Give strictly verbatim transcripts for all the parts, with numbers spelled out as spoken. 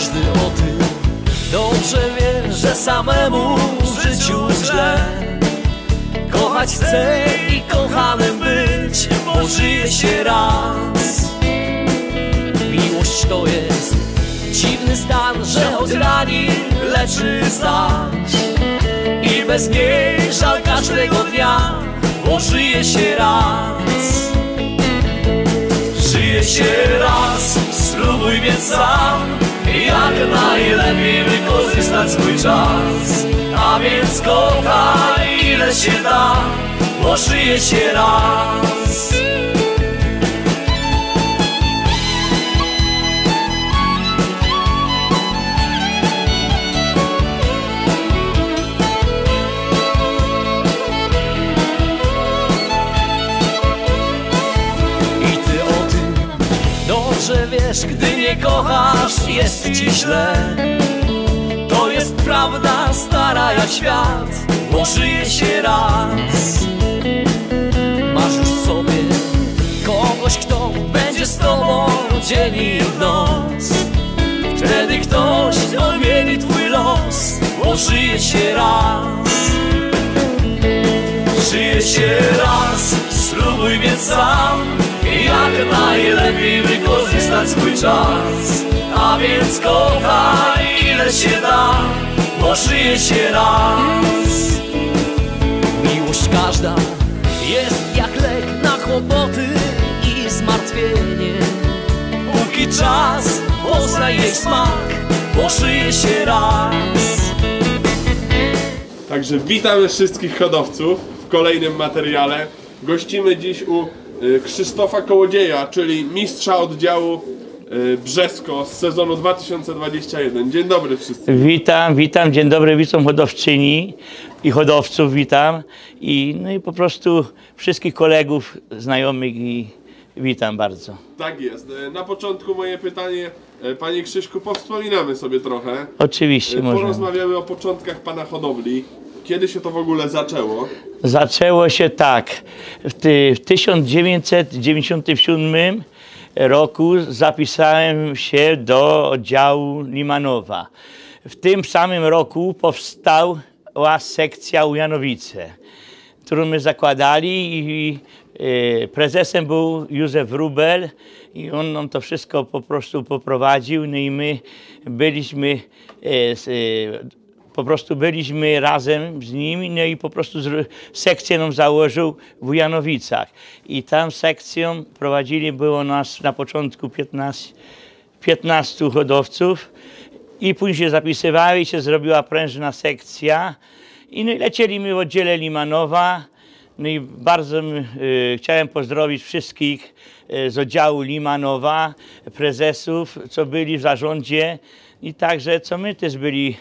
Każdy o tym dobrze wie, że samemu w życiu źle. Kochać chcę i kochanym być, bo żyje się raz. Miłość to jest dziwny stan, że choć rani, leczy zaś. I bez niej żal każdego dnia, bo żyje się raz. Żyje się raz, spróbuj więc sam, jak najlepiej wykorzystać swój czas. A więc kochaj ile się da, bo żyje się raz. Dobrze wiesz, gdy nie kochasz, jest ci źle. To jest prawda stara jak świat, bo żyje się raz. Masz już w sobie kogoś, kto będzie z tobą dzień i w noc. Wtedy ktoś odmieni twój los, bo żyje się raz. Żyje się raz, spróbuj więc sam, jak najlepiej wykorzystać swój czas. A więc kochaj ile się da, bo żyje się raz. Miłość każda jest jak lek na kłopoty i zmartwienie. Póki czas, poznaj jej smak, bo żyje się raz. Także witamy wszystkich hodowców w kolejnym materiale. Gościmy dziś u Krzysztofa Kołodzieja, czyli mistrza oddziału Brzesko z sezonu dwa tysiące dwudziestego pierwszego. Dzień dobry wszystkim. Witam, witam, dzień dobry, witam hodowczyni i hodowców, witam. I, no i po prostu wszystkich kolegów, znajomych i witam bardzo. Tak jest. Na początku moje pytanie, panie Krzyśku, powspominamy sobie trochę. Oczywiście, możemy. Porozmawiamy o początkach pana hodowli. Kiedy się to w ogóle zaczęło? Zaczęło się tak. W, ty, w tysiąc dziewięćset dziewięćdziesiątym siódmym roku zapisałem się do oddziału Limanowa. W tym samym roku powstała sekcja u Janowice, którą my zakładali i e, prezesem był Józef Wróbel i on nam to wszystko po prostu poprowadził. No i my byliśmy e, z, e, Po prostu byliśmy razem z nimi, no i po prostu sekcję nam założył w Janowicach. I tam sekcją prowadzili, było nas na początku piętnastu hodowców i później zapisywali się, zrobiła prężna sekcja i no i lecieliśmy w oddziale Limanowa. No i bardzo y, chciałem pozdrowić wszystkich y, z oddziału Limanowa, prezesów, co byli w zarządzie i także co my też byli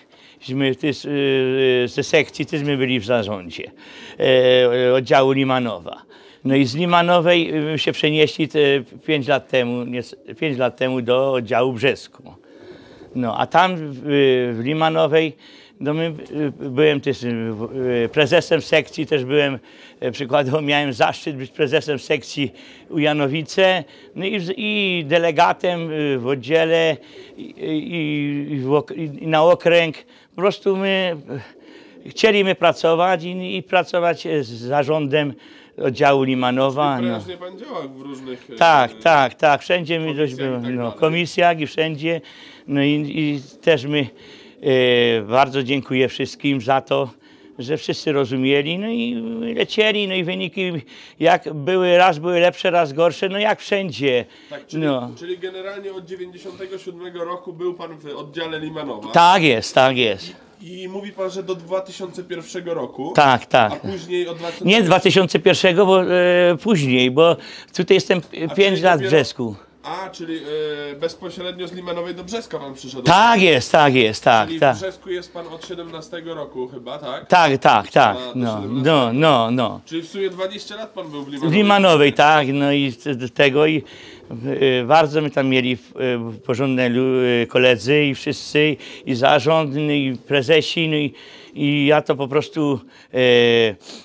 ze sekcji, też my byli w zarządzie e, oddziału Limanowa. No i z Limanowej się przenieśli pięć lat temu, nie, pięć lat temu do oddziału Brzesku. No a tam w, w Limanowej, no my, byłem też prezesem sekcji, też byłem, przykładowo miałem zaszczyt być prezesem sekcji u Janowice, no i, i delegatem w oddziale i, i, i, w, i na okręg. Po prostu my chcieliśmy pracować i, i pracować z zarządem oddziału Limanowa. Czyli prężnie no. Pan działał w różnych... Tak, e, tak, tak. Wszędzie mi dość było, tak no, komisjach i wszędzie. No i, i też my e, bardzo dziękuję wszystkim za to, że wszyscy rozumieli, no i lecieli, no i wyniki jak były, raz były lepsze, raz gorsze, no jak wszędzie. Tak, czyli, no. czyli generalnie od dziewięćdziesiątego siódmego roku był pan w oddziale Limanowa. Tak jest, tak jest. I, i mówi pan, że do dwa tysiące pierwszego roku. Tak, tak. A później od dwa tysiące... Nie dwa tysiące pierwszego, bo e, później, bo tutaj jestem pięć lat w Brzesku. A, czyli e, bezpośrednio z Limanowej do Brzeska pan przyszedł? Tak jest, tak jest, tak. Czyli tak. w Brzesku jest pan od siedemnastego roku chyba, tak? Tak, tak, tak. Na, no, no, no, no. Czyli w sumie dwadzieścia lat pan był w Limanowej? W Limanowej, tak, no i z tego i y, bardzo my tam mieli y, porządne y, koledzy i wszyscy, i zarząd, no, i prezesi, no, i, i ja to po prostu y,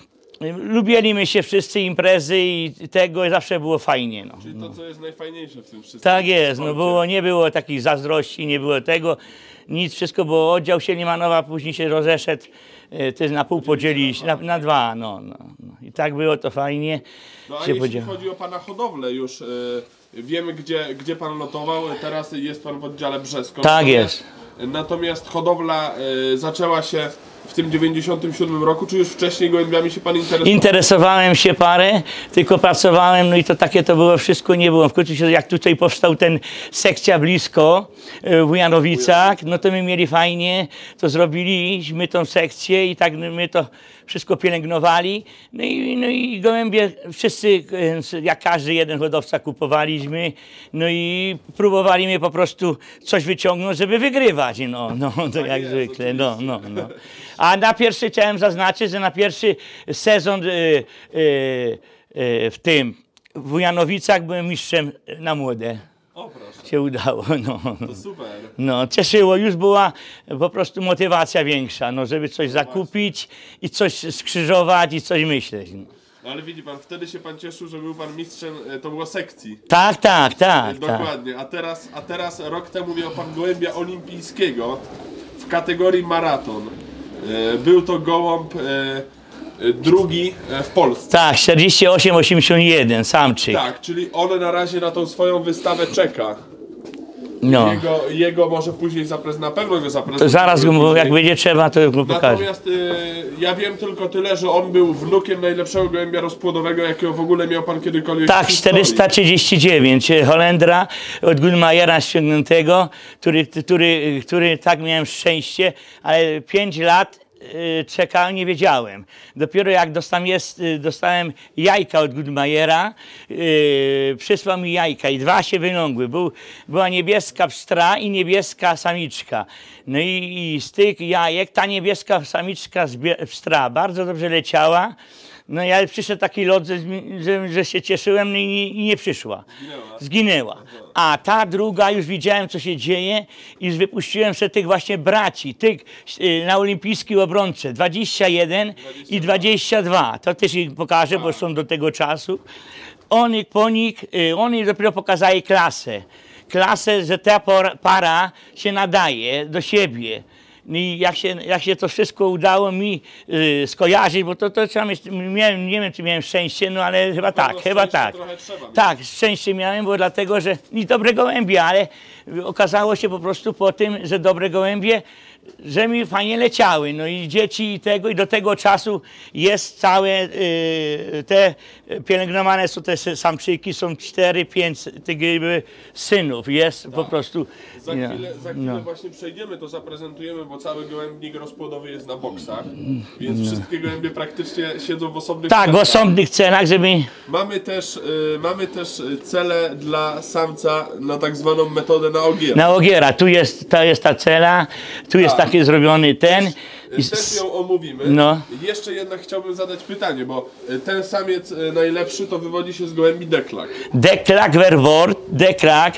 Lubiliśmy się wszyscy, imprezy i tego, zawsze było fajnie. No. Czyli to, co jest najfajniejsze w tym wszystkim. Tak jest, no było, nie było takich zazdrości, nie było tego, nic, wszystko było, oddział się Limanowa, później się rozeszedł, e, też na pół podzielić, na, na dwa, no, no, no. I tak było to fajnie. No a się jeśli podziel... chodzi o pana hodowlę już, e, wiemy gdzie, gdzie pan lotował, teraz jest pan w oddziale Brzesko. Tak natomiast, jest. Natomiast hodowla e, zaczęła się w tym dziewięćdziesiątym siódmym roku, czy już wcześniej gołębiami się pan interesował? Interesowałem się parę, tylko pracowałem, no i to takie to było wszystko, nie było. W końcu się, jak tutaj powstał ten sekcja blisko w Wujanowicach, no to my mieli fajnie, to zrobiliśmy tą sekcję i tak my to wszystko pielęgnowali. No i, no i gołębie wszyscy, jak każdy jeden hodowca kupowaliśmy, no i próbowaliśmy po prostu coś wyciągnąć, żeby wygrywać, no, no to Tak jak jest, zwykle, no, no, no. A na pierwszy chciałem zaznaczyć, że na pierwszy sezon y, y, y, w tym, w Wujanowicach byłem mistrzem na młode. O proszę, Się udało, no. to super. No, cieszyło, już była po prostu motywacja większa, no, żeby coś zakupić i coś skrzyżować i coś myśleć. No. No ale widzi pan, wtedy się pan cieszył, że był pan mistrzem, e, to było sekcji. Tak, tak, tak. Dokładnie, a teraz, a teraz rok temu miał pan gołębia olimpijskiego w kategorii maraton. E, Był to gołąb e, e, drugi e, w Polsce. Tak, czterdzieści osiem osiemdziesiąt jeden, samczyk. Tak, czyli on na razie na tą swoją wystawę czeka. No. Jego, jego może później zaprez, na pewno go To zaprezentuje. zaraz go, jak będzie trzeba, to go pokażę. Natomiast y, ja wiem tylko tyle, że on był wnukiem najlepszego gołębia rozpłodowego, jakiego w ogóle miał pan kiedykolwiek Tak, w historii. czterysta trzydzieści dziewięć, Holendra od Gulmajera ściągniętego, który, który, który tak miałem szczęście, ale pięć lat y, czekałem, nie wiedziałem. Dopiero jak dostałem, jest, y, dostałem jajka od Gulmajera, y, przysłał mi jajka i dwa się wylągły. Był, była niebieska pstra i niebieska samiczka. No i, i z tych jajek ta niebieska samiczka zbie- pstra bardzo dobrze leciała. No ja przyszedł taki lot, że, że, że się cieszyłem, no i nie, i nie przyszła. Zginęła. Zginęła. A ta druga, już widziałem, co się dzieje i już wypuściłem sobie tych właśnie braci, tych y, na olimpijskiej obrączce, dwadzieścia jeden i dwadzieścia dwa. To też ich pokażę, bo są do tego czasu. Oni, po nich, y, oni dopiero pokazali klasę. Klasę, że ta para, para się nadaje do siebie. I jak się, jak się to wszystko udało mi y, skojarzyć, bo to, to trzeba mieć, miałem, nie wiem czy miałem szczęście, no ale chyba tak, chyba szczęście tak. trochę trzeba mieć. Tak, szczęście miałem, bo dlatego, że i dobre gołębie, ale okazało się po prostu po tym, że dobre gołębie, że mi fajnie leciały, no i dzieci i tego, i do tego czasu jest całe, y, te pielęgnowane są te samczyki, są cztery, pięć tych jakby synów, jest po prostu. Za no, chwilę, za chwilę no. właśnie przejdziemy, to zaprezentujemy, bo cały gołębnik rozpłodowy jest na boksach, więc wszystkie gołębie praktycznie siedzą w osobnych Tak, w celach. osobnych celach, żeby... Mamy też, y, mamy też cele dla samca na tak zwaną metodę na ogier. Na ogiera, tu jest, to jest ta cela, tu jest Tak. taki zrobiony ten. I Też s- ją omówimy. No. Jeszcze jednak chciałbym zadać pytanie, bo y, ten samiec y, najlepszy to wywodzi się z gołębi deklak. Dekrak Verwort, dekrak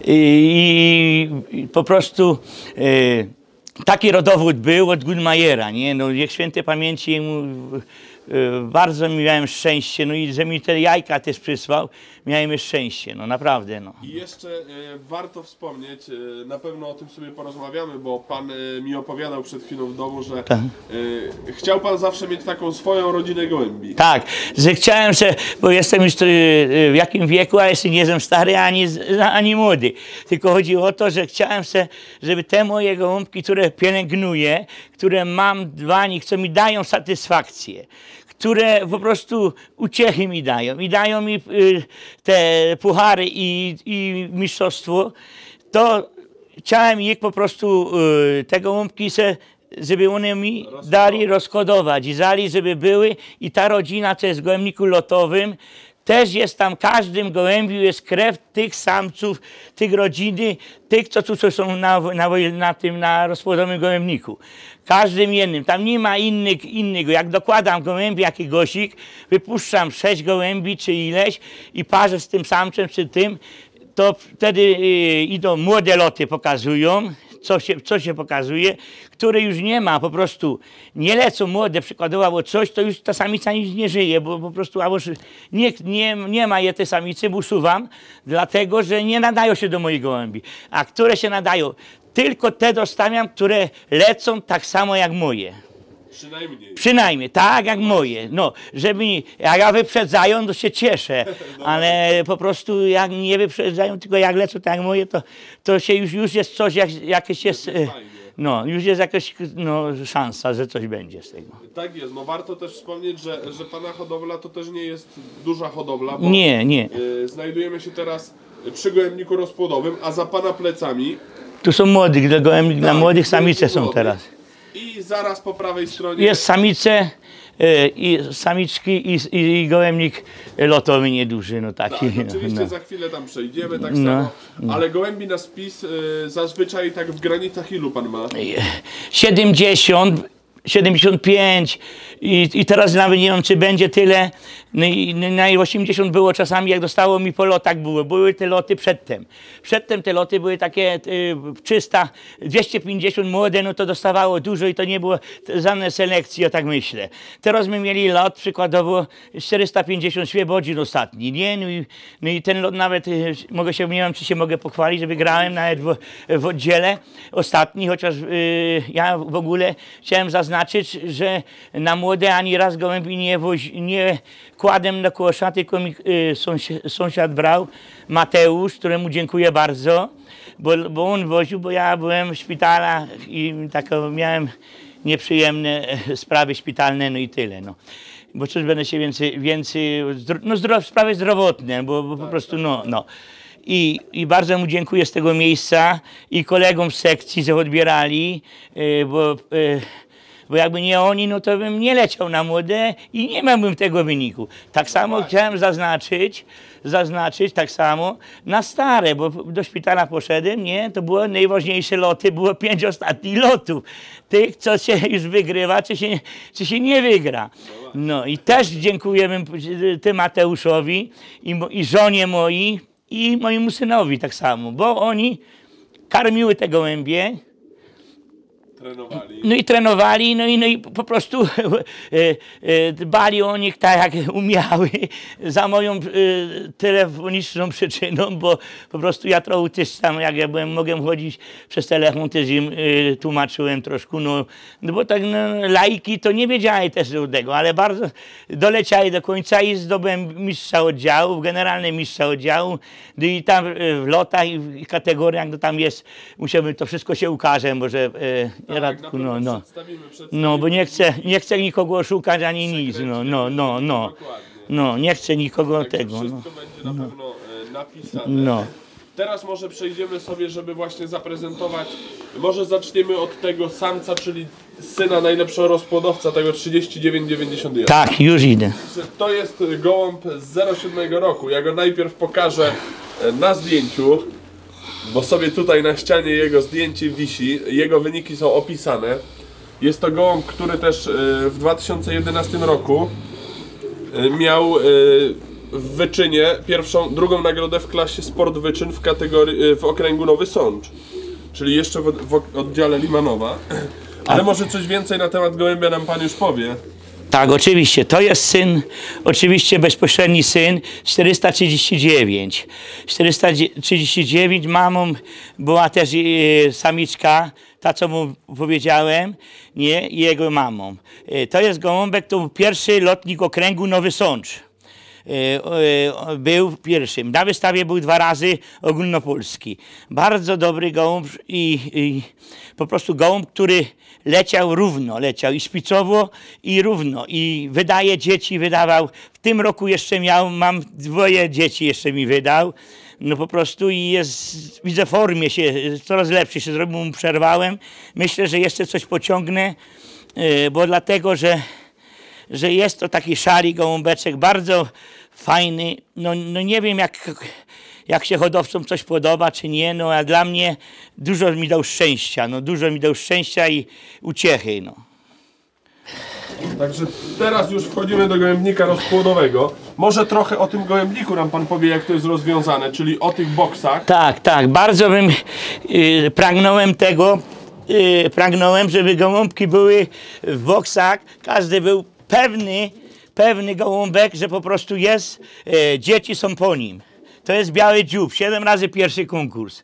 i, i po prostu y, taki rodowód był od Gulmajera, nie? No niech świętej pamięci mu, y, bardzo miałem szczęście, no i że mi te jajka też przysłał, miałem szczęście, no naprawdę, no. I jeszcze y, warto wspomnieć, y, na pewno o tym sobie porozmawiamy, bo pan y, mi opowiadał przed chwilą w domu, że Tak. y, chciał pan zawsze mieć taką swoją rodzinę gołębi. Tak, że chciałem, że, bo jestem już y, y, w jakim wieku, a jeszcze nie jestem stary ani, z- ani młody. Tylko chodzi o to, że chciałem se, żeby te moje gołąbki, które pielęgnuję, które mam dla nich, co mi dają satysfakcję, które po prostu uciechy mi dają i dają mi y, te puchary i, i mistrzostwo, to chciałem ich po prostu, y, te gołąbki se, żeby one mi dali rozkodować i dali, żeby były i ta rodzina, co jest w gołębniku lotowym, też jest tam, w każdym gołębiu jest krew tych samców, tych rodziny, tych, co tu co są na, na, na tym, na rozpłodowym gołębniku. Każdym jednym, tam nie ma innych, innego. Jak dokładam gołębi jakiegoś, wypuszczam sześć gołębi czy ileś i parzę z tym samcem czy tym, to wtedy y, idą młode loty, pokazują, co się, co się pokazuje, które już nie ma, po prostu nie lecą młode przykładowo, albo coś, to już ta samica nic nie żyje, bo po prostu albo nie, nie, nie ma je tej samicy, usuwam, dlatego, że nie nadają się do moich gołębi. A które się nadają, tylko te dostawiam, które lecą tak samo jak moje. Przynajmniej. Przynajmniej, tak jak moje. No, żeby nie, jak ja wyprzedzają, to się cieszę, ale po prostu jak nie wyprzedzają, tylko jak lecą tak jak moje, to, to się już, już jest coś, jak, jakieś jest, no, już jest jakaś no, szansa, że coś będzie z tego. Tak jest, no warto też wspomnieć, że, że pana hodowla to też nie jest duża hodowla, bo Nie, nie. y, znajdujemy się teraz przy gołębniku rozpłodowym, a za pana plecami Tu są młodych, dla, gołębni, dla tak, młodych samice młodych. są teraz. I zaraz po prawej stronie Jest samice, y, i samiczki i, i, i gołębnik lotowy nieduży, no taki. tak, oczywiście no. za chwilę tam przejdziemy, tak No, samo, ale gołębi na spis y, zazwyczaj tak w granicach ilu pan ma? siedemdziesiąt, siedemdziesiąt pięć i, i teraz nawet nie wiem, czy będzie tyle. No i na osiemdziesiąt było czasami, jak dostało mi po lotach było. Były te loty przedtem. Przedtem te loty były takie y, trzysta, dwieście pięćdziesiąt młode, no to dostawało dużo i to nie było żadnej selekcji, o tak myślę. Teraz my mieli lot przykładowo czterysta pięćdziesiąt świebodzin ostatni, nie? No i, no i ten lot nawet, y, mogę się, nie wiem, czy się mogę pochwalić, że wygrałem nawet w, w oddziele ostatni, chociaż y, ja w ogóle chciałem zaznaczyć, że na młode ani raz gołębi nie, wozi, nie kładłem na kosza, tylko mi y, sąsiad, sąsiad brał, Mateusz, któremu dziękuję bardzo, bo, bo on woził, bo ja byłem w szpitalach i tak miałem nieprzyjemne sprawy szpitalne, no i tyle. No. Bo cóż będę się więcej, więcej no zdro, sprawy zdrowotne, bo, bo po prostu no, no. I, I bardzo mu dziękuję z tego miejsca i kolegom z sekcji, że odbierali, y, bo y, Bo jakby nie oni, no to bym nie leciał na młode i nie miałbym tego wyniku. Tak samo chciałem zaznaczyć, zaznaczyć tak samo na stare, bo do szpitala poszedłem, nie, to były najważniejsze loty, było pięć ostatnich lotów. Tych, co się już wygrywa, czy się, czy się nie wygra. No i też dziękujemy tym Mateuszowi i, i żonie mojej i mojemu synowi tak samo, bo oni karmiły te gołębie. Trenowali. No i trenowali, no i, no i po prostu e, e, dbali o nich tak jak umiały, za moją e, telefoniczną przyczyną, bo po prostu ja trochę też tam, jak ja byłem, mogłem chodzić przez telefon, też im e, tłumaczyłem troszkę, no, no bo tak no, laiki to nie wiedziały też do tego, ale bardzo doleciały do końca i zdobyłem mistrza oddziału, generalny mistrza oddziału, no i tam e, w lotach i w kategoriach, no tam jest, musiałbym, to wszystko się ukaże, może e, Tak, Radku, no, no. Przedstawimy, przedstawimy. No, bo nie chcę, nie chcę nikogo oszukać ani nic, no, no, no, no, no, nie chcę nikogo Także tego, no, wszystko będzie na pewno e, napisane. no. Teraz może przejdziemy sobie, żeby właśnie zaprezentować, może zaczniemy od tego samca, czyli syna najlepszego rozpłodowca, tego trzydzieści dziewięć dziewięćdziesiąt jeden. Tak, już idę. To jest gołąb z zero siedem roku. Ja go najpierw pokażę e, na zdjęciu, bo sobie tutaj na ścianie jego zdjęcie wisi, jego wyniki są opisane. Jest to gołąb, który też e, w dwa tysiące jedenastym roku e, miał e, w wyczynie pierwszą, drugą nagrodę w klasie Sport Wyczyn w kategorii, w okręgu Nowy Sącz, czyli jeszcze w, w oddziale Limanowa. Ale może coś więcej na temat gołębia nam pan już powie. Tak, oczywiście. To jest syn, oczywiście bezpośredni syn, czterysta trzydzieści dziewięć. czterysta trzydzieści dziewięć, mamą była też e, samiczka, ta co mu powiedziałem, nie, i jego mamą. E, to jest gołąbek, to był pierwszy lotnik okręgu Nowy Sącz. E, e, był pierwszym. Na wystawie był dwa razy ogólnopolski. Bardzo dobry gołąb i, i po prostu gołąb, który leciał równo, leciał i szpicowo i równo i wydaje dzieci, wydawał. W tym roku jeszcze miał, mam dwoje dzieci jeszcze mi wydał. No po prostu i jest, widzę w formie się, coraz lepszy się zrobił, mu przerwałem. Myślę, że jeszcze coś pociągnę, e, bo dlatego, że że jest to taki szary gołąbeczek, bardzo fajny, no, no nie wiem jak, jak się hodowcom coś podoba czy nie, no a dla mnie dużo mi dał szczęścia, no dużo mi dał szczęścia i uciechy, no. Także teraz już wchodzimy do gołębnika rozpłodowego. Może trochę o tym gołębniku nam pan powie, jak to jest rozwiązane, czyli o tych boksach. Tak, tak, bardzo bym y, pragnąłem tego, y, pragnąłem, żeby gołąbki były w boksach, każdy był pewny, pewny gołąbek, że po prostu jest, y, dzieci są po nim. To jest biały dziób, siedem razy pierwszy konkurs.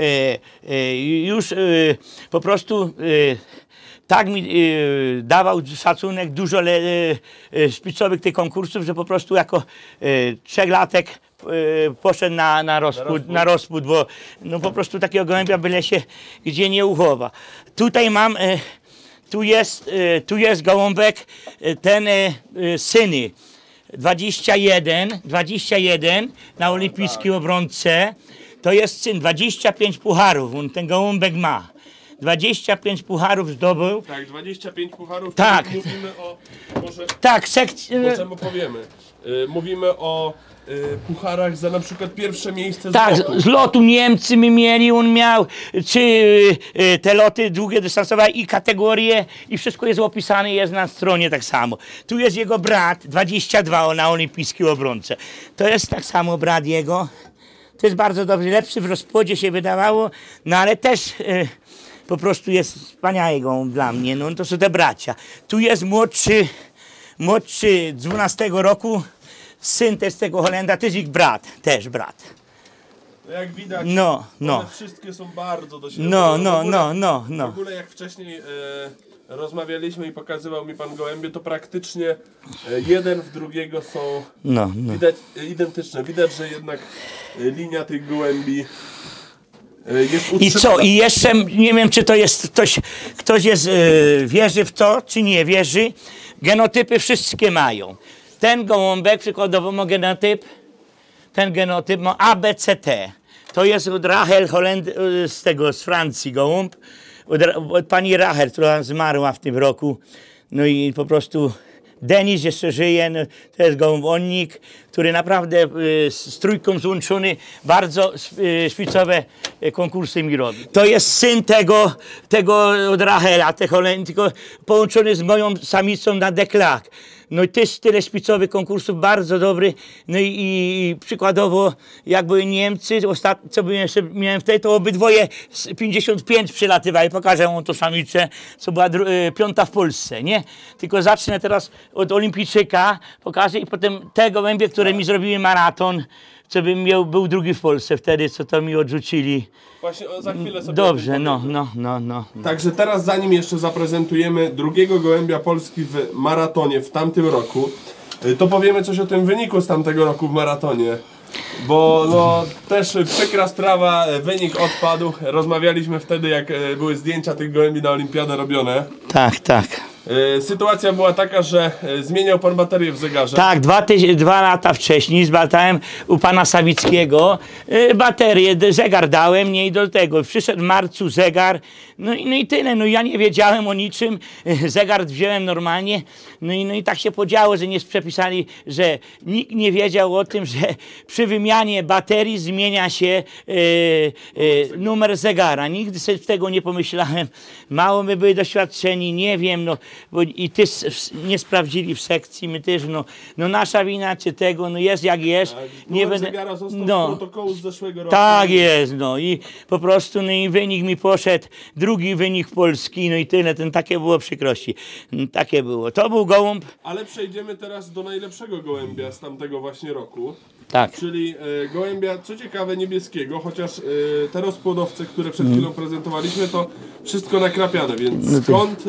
Y, y, już y, po prostu y, tak mi y, dawał szacunek dużo le, y, y, szpicowych tych konkursów, że po prostu jako y, trzechlatek y, poszedł na, na, rozpód, na, rozpód. na rozpód, bo no, po prostu takiego gołębia byle się gdzie nie uchowa. Tutaj mam, y, tu, jest, y, tu jest gołąbek, y, ten y, y, syny. dwadzieścia jeden, dwadzieścia jeden na olimpijskiej obrońce. To jest syn, dwadzieścia pięć pucharów, on ten gołąbek ma. dwadzieścia pięć pucharów zdobył. Tak, dwadzieścia pięć pucharów. Tak. Mówimy o, może, Tak, sekcja. możemy powiemy. Y, mówimy o y, pucharach za na przykład pierwsze miejsce z Tak, lotu. z lotu Niemcy my mieli, on miał, czy y, y, te loty długie dystansowe i kategorie i wszystko jest opisane, jest na stronie tak samo. Tu jest jego brat, dwadzieścia dwa na olimpijskiej obrońce. To jest tak samo brat jego. To jest bardzo dobry, lepszy w rozpłodzie się wydawało, no ale też y, po prostu jest wspaniały gołąb dla mnie, no to są te bracia. Tu jest młodszy, młodszy dwunastego roku, syn też tego Holenda, to jest ich brat, też brat. Jak widać, No, no. one wszystkie są bardzo do siebie. No, W no, ogóle- no, no, no. W ogóle jak wcześniej e, rozmawialiśmy i pokazywał mi pan gołębie, to praktycznie e, jeden w drugiego są No, no. widać, e, identyczne. Widać, że jednak e, linia tych gołębi e, jest I utrzymana. co? I jeszcze nie wiem, czy to jest ktoś, ktoś jest, yy, wierzy w to, czy nie wierzy. Genotypy wszystkie mają. Ten gołąbek, przykładowo ma genotyp, ten genotyp ma A B C T. To jest od Rachel Holend, y, z tego, z Francji gołąb. Od, Ra- od pani Rachel, która zmarła w tym roku. No i po prostu Denis jeszcze żyje, no, to jest gołąbnik, który naprawdę y, z trójką złączony, bardzo y, szpicowe y, konkursy mi robi. To jest syn tego, tego od Rachela, te Holend, tylko połączony z moją samicą na Deklak. No i też tyle szpicowych konkursów, bardzo dobry. No i, i przykładowo, jak były Niemcy, ostatnio, co byłem jeszcze, miałem wtedy, to obydwoje z pięćdziesiąt pięć przylatywały. Pokażę wam tą samicę, co była dru- y, piąta w Polsce, nie? Tylko zacznę teraz od olimpijczyka, pokażę i potem te gołębie, które mi zrobiły maraton, co bym miał, był drugi w Polsce wtedy, co to mi odrzucili. Właśnie o, za chwilę sobie Dobrze, o tym no, powiemy. no, no, no. Także teraz, zanim jeszcze zaprezentujemy drugiego gołębia Polski w maratonie w tamtym roku, y, to powiemy coś o tym wyniku z tamtego roku w maratonie. Bo no, też przykra sprawa, y, wynik odpadł. Rozmawialiśmy wtedy, jak y, były zdjęcia tych gołębi na olimpiadę robione. Tak, tak. Y, Sytuacja była taka, że y, zmieniał pan baterię w zegarze. Tak, dwa, tyś- dwa lata wcześniej zbadałem u pana Sawickiego y, baterię, d- zegar dałem, nie i do tego. Przyszedł w marcu zegar, no i, no i tyle. No ja nie wiedziałem o niczym, y, zegar wziąłem normalnie, no i, no i tak się podziało, że nie przepisali, że nikt nie wiedział o tym, że przy wymianie baterii zmienia się y, y, numer zegara. Nigdy sobie tego nie pomyślałem. Mało my byli doświadczeni, nie wiem, no bo i ty s- s- nie sprawdzili w sekcji, my też, no, no nasza wina czy tego, no jest jak jest. Nie będę... zegara został z no, protokołu z zeszłego roku. tak jest, no i po prostu, no i wynik mi poszedł, drugi wynik Polski, no i tyle, ten takie było przykrości, Mm, takie było. To był gołąb, Ale przejdziemy teraz do najlepszego gołębia z tamtego właśnie roku. tak. Czyli e, gołębia, co ciekawe, niebieskiego, chociaż e, te rozpłodowce, które przed chwilą prezentowaliśmy, to wszystko nakrapiane, więc skąd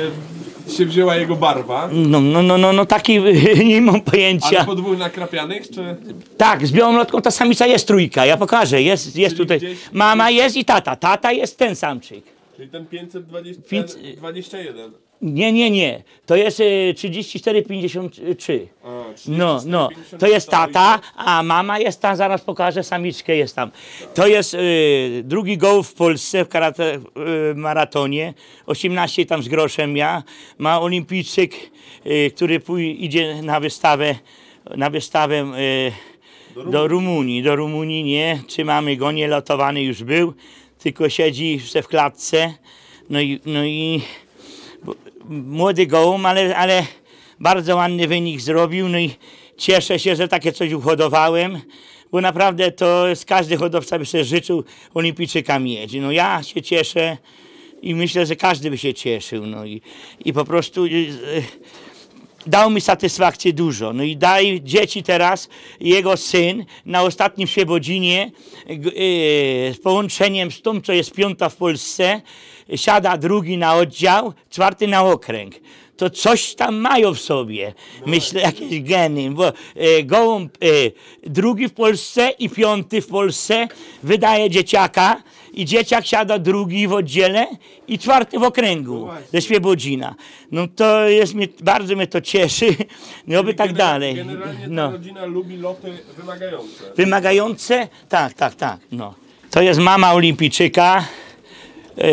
e, się wzięła jego barwa? No, no, no, no, no taki nie mam pojęcia. Ale po dwóch nakrapianych, czy... Tak, z białą lotką ta samica jest trójka, ja pokażę, jest, jest Czyli tutaj. gdzieś- Mama jest i tata, tata jest ten samczyk. Czyli ten pięćset dwadzieścia, Pięć- ten dwadzieścia jeden. Nie, nie, nie, to jest y, trzydzieści cztery pięćdziesiąt trzy. A, trzydzieści No, cztery, no, pięćdziesiąt to jest cztery. tata, a mama jest tam, zaraz pokażę, samiczkę jest tam. To jest y, drugi gołąb w Polsce w karate, y, maratonie, osiemnaście tam z groszem ja. Ma olimpijczyk, y, który pój- idzie na wystawę, na wystawę y, do Rumunii, do Rumunii, nie, trzymamy go, nie lotowany już był, tylko siedzi jeszcze w klatce, no i, no i bo- młody gołąb, ale, ale bardzo ładny wynik zrobił, no i cieszę się, że takie coś uhodowałem, bo naprawdę to każdy hodowca by sobie życzył olimpijczyka mieć. No ja się cieszę i myślę, że każdy by się cieszył, no i, i po prostu yy, dał mi satysfakcję dużo. No i daj dzieci teraz, jego syn na ostatnim Świebodzinie yy, z połączeniem z tą, co jest piąta w Polsce, siada drugi na oddział, czwarty na okręg. To coś tam mają w sobie. Myślę, jakieś geny, bo e, gołąb e, drugi w Polsce i piąty w Polsce wydaje dzieciaka i dzieciak siada drugi w oddziale i czwarty w okręgu ze Świebodzina. No to jest, mnie, bardzo mnie to cieszy, no by tak Gener- dalej. Generalnie ta No. rodzina lubi loty wymagające. Wymagające? Tak, tak, tak. No. To jest mama olimpijczyka, e,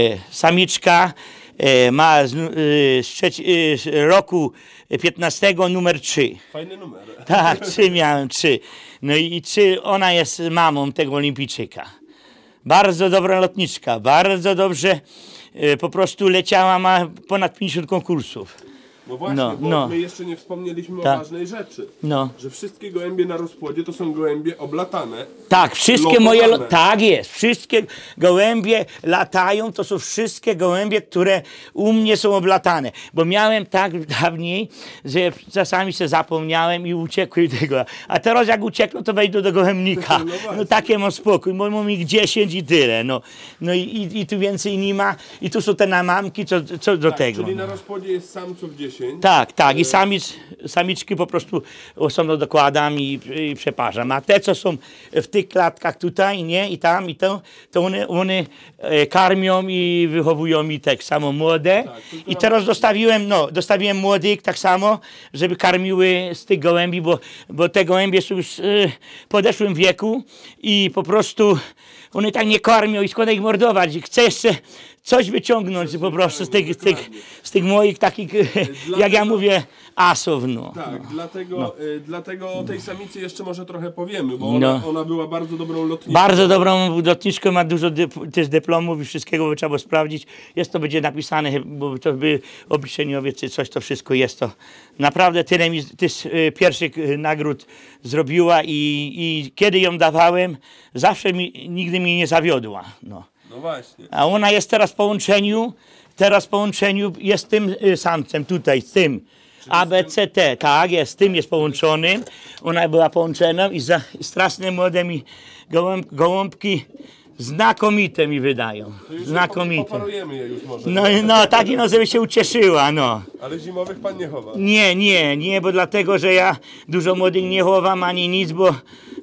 samiczka. E, ma z, e, z, trzeci, e, z roku piętnastego numer trzy. Fajny numer. Tak, trzy miałem, trzy. No i, i trzy, ona jest mamą tego olimpijczyka. Bardzo dobra lotniczka, bardzo dobrze e, po prostu leciała, ma ponad pięćdziesiąt konkursów. No właśnie, No, bo no. my jeszcze nie wspomnieliśmy Tak. o ważnej rzeczy. No. Że wszystkie gołębie na rozpłodzie to są gołębie oblatane. Tak, wszystkie Lotowane. moje, lo- tak jest, wszystkie gołębie latają, to są wszystkie gołębie, które u mnie są oblatane, bo miałem tak dawniej, że czasami się zapomniałem i uciekły tego, a teraz jak uciekną, to wejdą do gołębnika, No właśnie. no takie mam spokój, bo mam ich dziesięć i tyle, no, no i, i, i tu więcej nie ma i tu są te namamki, co, co do Tak, tego. czyli no. na rozpłodzie jest samców dziesięć. Tak, tak. I samic, samiczki po prostu osobno dokładam i, i przeparzam. A te, co są w tych klatkach tutaj, nie, i tam, i to, to one, one e, karmią i wychowują mi tak samo młode. Tak, tylko I teraz dostawiłem, no, dostawiłem młodych tak samo, żeby karmiły z tych gołębi, bo, bo te gołębie są już e, w podeszłym wieku i po prostu one tak nie karmią i szkoda ich mordować. Chcę jeszcze coś wyciągnąć po prostu z tych, z tych, z tych moich takich, jak ja mówię, asów, no. Tak, dlatego, y, dlatego o tej samicy jeszcze może trochę powiemy, bo No. ona, ona była bardzo dobrą lotniczką. Bardzo dobrą lotniczką, ma dużo dyp- też dyplomów i wszystkiego, by trzeba było sprawdzić. Jest to, będzie napisane, bo to by obliczeniowie czy coś, to wszystko jest to. Naprawdę tyle mi tych y, pierwszych y, nagród zrobiła i, i kiedy ją dawałem, zawsze mi, nigdy mnie nie zawiodła, no. No właśnie. A ona jest teraz w połączeniu, teraz w połączeniu jest tym y, samcem tutaj, z tym. A B C T, tak jest, z tym jest połączonym. Ona była połączona i za straszne młode mi gołąb, gołąbki znakomite mi wydają. To już Znakomite. poparujemy je już może. No, no taki no, żeby się ucieszyła, no. Ale zimowych pan nie chowa. Nie, nie, nie, bo dlatego, że ja dużo młodych nie chowam ani nic, bo e,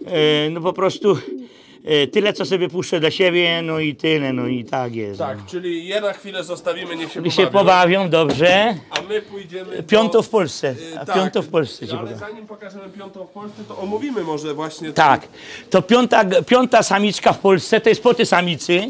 no po prostu e, tyle, co sobie puszczę do siebie, no i tyle, no i tak jest. Tak, czyli je na chwilę zostawimy, niech się No. I się pobawią. pobawią, dobrze. A my pójdziemy Piątą do... w Polsce, Y, a tak, piątą w Polsce się ale poda. zanim pokażemy piątą w Polsce, to omówimy może właśnie... Tak, to piąta, piąta samiczka w Polsce to jest po tej samicy.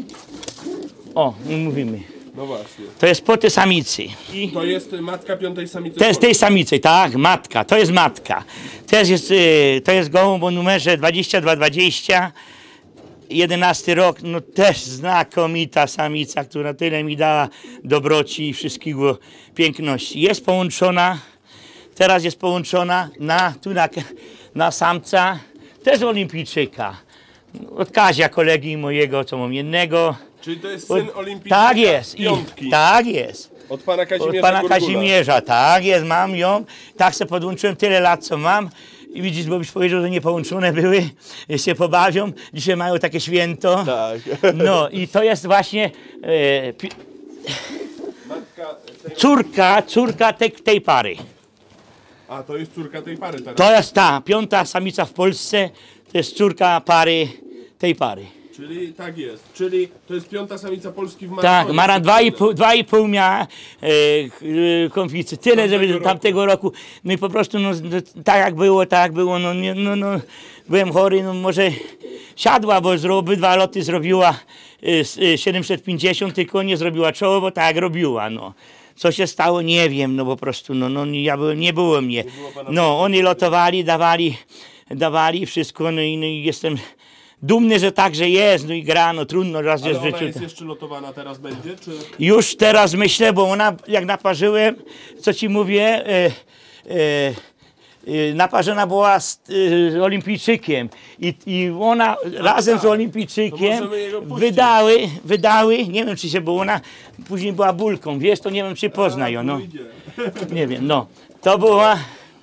O, nie mówimy. No właśnie. To jest po tej samicy. I To jest matka piątej samicy. to jest w tej Polsce. samicy, tak, matka, to jest matka. To jest, y, to jest gołąb o numerze dwadzieścia dwa dwadzieścia. jedenasty rok, no też znakomita samica, która tyle mi dała dobroci i wszystkiego piękności. Jest połączona, teraz jest połączona na, tu na, na samca, też olimpijczyka. Od Kazia, kolegi mojego, co mam jednego. Czyli to jest Od, syn olimpijczyka tak jest, i, piątki. tak jest. Od pana Kazimierza Od pana Gurgula. Kazimierza, tak jest, mam ją. Tak se podłączyłem tyle lat, co mam. I widzisz, bo byś powiedział, że nie połączone były, się pobawią. Dzisiaj mają takie święto. Tak. No i to jest właśnie e, pi- Matka tej... córka, córka tej, tej pary. A, to jest córka tej pary teraz. To jest ta piąta samica w Polsce, to jest córka pary, tej pary. Czyli tak jest. Czyli to jest piąta samica Polski w Tak, maratonie. Mara dwa i pół, dwa i pół miała e, e, konficy. Tyle, żeby Tamtego tamtego roku. No i po prostu no, no, tak jak było, tak jak było. No, nie, no, no, byłem chory, no może siadła, bo zro, obydwa loty zrobiła e, s- e, siedemset pięćdziesiąt, tylko nie zrobiła czołowo, tak jak robiła. No. Co się stało, nie wiem, no po prostu, no, no ja byłem, nie było mnie. No, oni lotowali, dawali, dawali wszystko, no i, no i jestem dumny, że tak, że jest, no i gra, no trudno raz Ale jest w ona życiu. jest jeszcze lotowana teraz będzie, czy... Już teraz myślę, bo ona, jak naparzyłem, co ci mówię, e, e, naparzona była z e, olimpijczykiem i, i ona razem tak, z olimpijczykiem możemy jego puścić. wydały, wydały, nie wiem czy się, bo ona później była bulką, wiesz, to nie wiem czy pozna ją, no. Nie wiem, no. To była,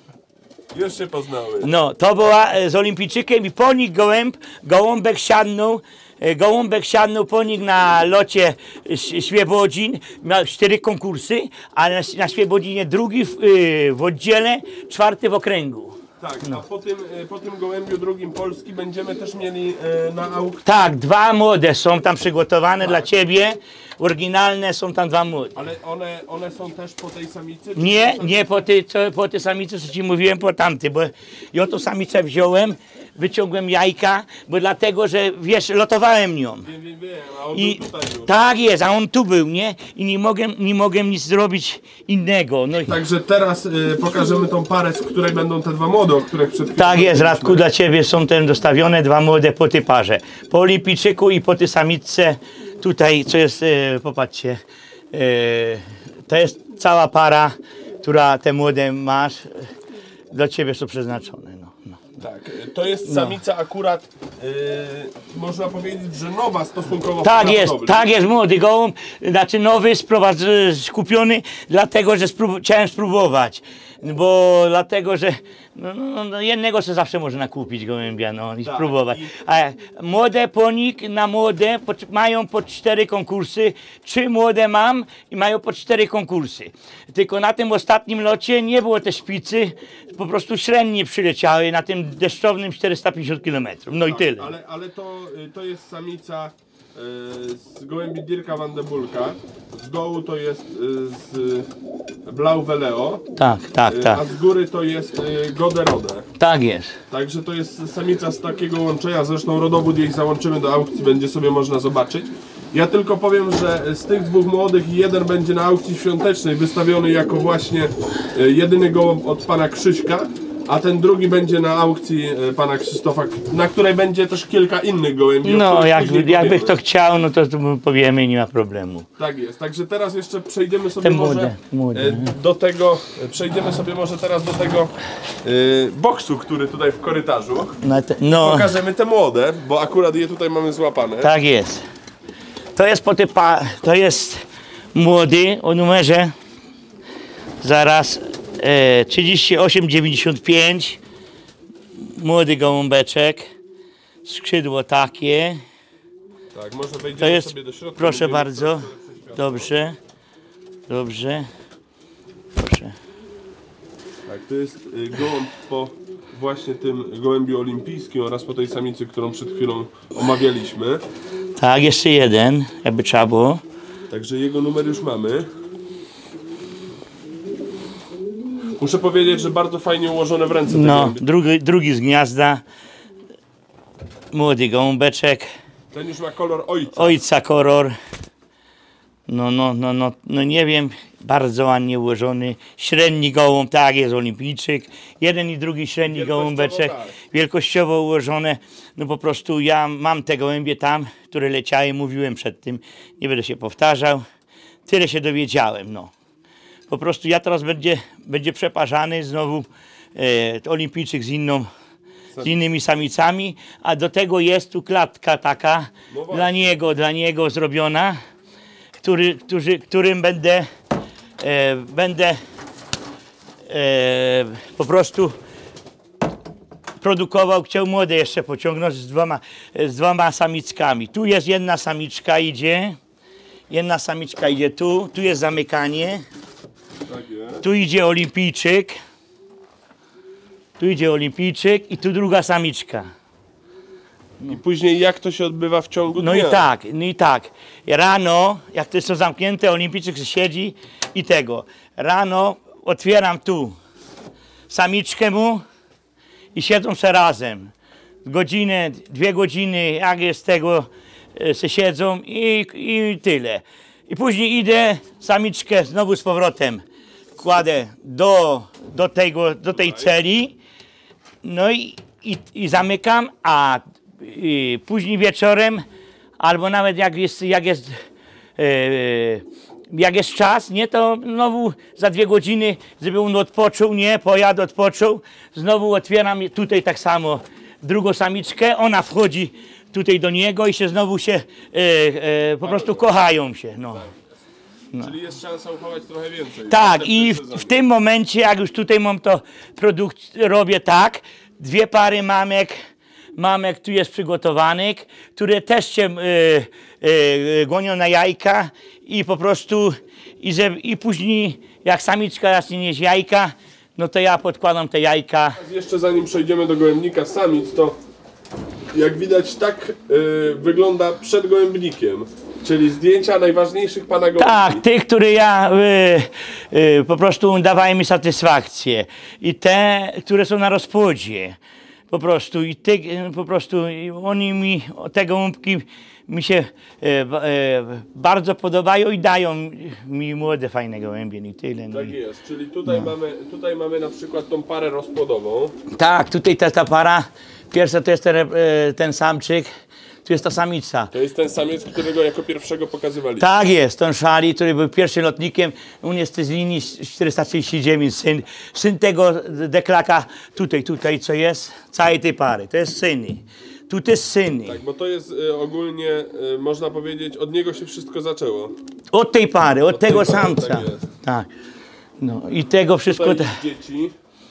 Już się poznały. no, to była e, z olimpijczykiem i po nich gołęb, gołąbek siadnął, e, gołąbek siadnął po nich na locie Ś- Świebodzin, miał cztery konkursy, a na, na Świebodzinie drugi w, y, w oddziale, czwarty w okręgu. Tak, a po tym, e, po tym gołębiu drugim Polski będziemy też mieli e, na aukcji. Tak, dwa młode są tam przygotowane dla ciebie, oryginalne są tam dwa młode. Ale one, one są też po tej samicy? czy Nie, po tej nie po tej, co, po tej samicy, co ci mówiłem, po tamtej, bo ja tą samicę wziąłem, wyciągłem jajka, bo dlatego, że wiesz, lotowałem nią. Wiem, wiem, wiem, a on I był tutaj już. tak jest, a on tu był, nie? I nie mogłem, nie mogłem nic zrobić innego. No i Także teraz y, pokażemy tą parę, z której będą te dwa młode, o których przed chwilą tak jest, mówiliśmy. Radku, dla ciebie są ten dostawione dwa młode po tej parze. Po olimpijczyku i po tej samiczce, tutaj, co jest, e, popatrzcie, e, to jest cała para, która te młode masz, e, dla ciebie są przeznaczone. No, no. Tak, y, to jest samica akurat, y, można powiedzieć, że nowa stosunkowo. w Tak jest, hodowli. tak jest, młody gołąb, znaczy nowy, sprowadzony, skupiony, dlatego, że sprób chciałem spróbować, bo dlatego, że no, no, no, jednego sobie zawsze można kupić gołębia, no i Tak, spróbować. i- A młode ponik na młode po, mają po cztery konkursy, trzy młode mam i mają po cztery konkursy. Tylko na tym ostatnim locie nie było te szpicy, po prostu średnie przyleciały na tym deszczownym czterysta pięćdziesiąt kilometrów, no i tyle. Ale, ale to, y, to jest samica y, z gołębi Dirka van de Bulka. Z dołu to jest y, z Blau Veleo, Tak, tak, y, tak, a z góry to jest y, Goderode. tak jest. Także to jest samica z takiego łączenia, zresztą rodowód jej załączymy do aukcji, będzie sobie można zobaczyć. Ja tylko powiem, że z tych dwóch młodych jeden będzie na aukcji świątecznej wystawiony jako właśnie y, jedyny gołąb od pana Krzyśka, a ten drugi będzie na aukcji y, pana Krzysztofa, na której będzie też kilka innych gołębi. o No, których jak, później jakby powiemy. kto chciał, no to, to mu powiemy, nie ma problemu. Tak jest, także teraz jeszcze przejdziemy sobie Te może młode, młode. e, do tego, e, przejdziemy sobie może teraz do tego e, boksu, który tutaj w korytarzu. No, te, no Pokażemy te młode, bo akurat je tutaj mamy złapane. tak jest. To jest po tej pa, to jest młody o numerze zaraz e, trzydzieści osiem dziewięćdziesiąt pięć. Młody gołąbeczek. Skrzydło takie. Tak, może wejdziemy To jest, sobie do środka. proszę będziemy bardzo. troszkę lepsze światło. Dobrze. Dobrze. Proszę. Tak, to jest y, gołąb po właśnie tym gołębiu olimpijskim oraz po tej samicy, którą przed chwilą omawialiśmy. Tak, jeszcze jeden, jakby trzeba było. Także jego numer już mamy. Muszę powiedzieć, że bardzo fajnie ułożone w ręce te No, gołębie. drugi, drugi z gniazda. Młody gołąbeczek. Ten już ma kolor ojca. Ojca kolor. No, no, no, no, no nie wiem, bardzo ładnie ułożony. Średni gołąb, tak jest olimpijczyk. Jeden i drugi średni Wielkościowo gołąbeczek. tak. Wielkościowo ułożone. No po prostu ja mam te gołębie tam, które leciały, mówiłem przed tym. Nie będę się powtarzał. Tyle się dowiedziałem, no. Po prostu ja teraz będzie, będzie przeparzany znowu e, olimpijczyk z inną, z innymi samicami, a do tego jest tu klatka taka No właśnie. dla niego, dla niego zrobiona, który, którzy, którym będę, e, będę e, po prostu produkował, chciał młode jeszcze pociągnąć z dwoma, z dwoma samiczkami. Tu jest jedna samiczka idzie, jedna samiczka idzie tu, tu jest zamykanie. Tak jest. Tu idzie olimpijczyk, tu idzie olimpijczyk i tu druga samiczka. I później jak to się odbywa w ciągu No dnia? i tak, no i tak. Rano, jak to są zamknięte, olimpijczyk siedzi i tego. Rano otwieram tu samiczkę mu i siedzą se razem. Godzinę, dwie godziny, jak jest tego, e, se siedzą i, i tyle. I później idę, samiczkę znowu z powrotem kładę do, do, tego, do tej celi, no i, i, i zamykam, a i później wieczorem, albo nawet jak jest, jak jest e, jak jest czas, nie, to znowu za dwie godziny, żeby on odpoczął, nie, pojadł, odpoczął, znowu otwieram tutaj tak samo drugą samiczkę, ona wchodzi tutaj do niego i się znowu się e, e, po prostu kochają się. No. No. Czyli jest szansa uchować trochę więcej. Tak, i w, w tym momencie, jak już tutaj mam to produkt, robię tak, dwie pary mamek, mamek tu jest przygotowanych, które też się y, y, gonią na jajka i po prostu, i, że, i później jak samiczka zacznie nieść jajka, no to ja podkładam te jajka. Jeszcze zanim przejdziemy do gołębnika samic, to jak widać tak y, wygląda przed gołębnikiem. Czyli zdjęcia najważniejszych pana gołębi. Tak, tych, które ja y, y, po prostu dawają mi satysfakcję. I te, które są na rozpłodzie. Po prostu i te, po prostu i oni mi, te gołąbki mi się e, e, bardzo podobają i dają mi młode, fajne gołębie i tyle. No tak i, jest, czyli tutaj, no. mamy, tutaj mamy na przykład tą parę rozpłodową. Tak, tutaj ta, ta para, pierwsza to jest ten, e, ten samczyk, tu jest ta samica. To jest ten samiec, którego jako pierwszego pokazywaliśmy. Tak jest, ten Szali, który był pierwszym lotnikiem, on jest z linii czterysta trzydzieści dziewięć, syn, syn tego deklaka, tutaj, tutaj co jest, całej tej pary, to jest syny. Tu też syny. Tak, bo to jest y, ogólnie, y, można powiedzieć, od niego się wszystko zaczęło. Od tej pary, od, od tego pary, samca. Tak jest. Tak. No i tego wszystko... Tutaj dzieci.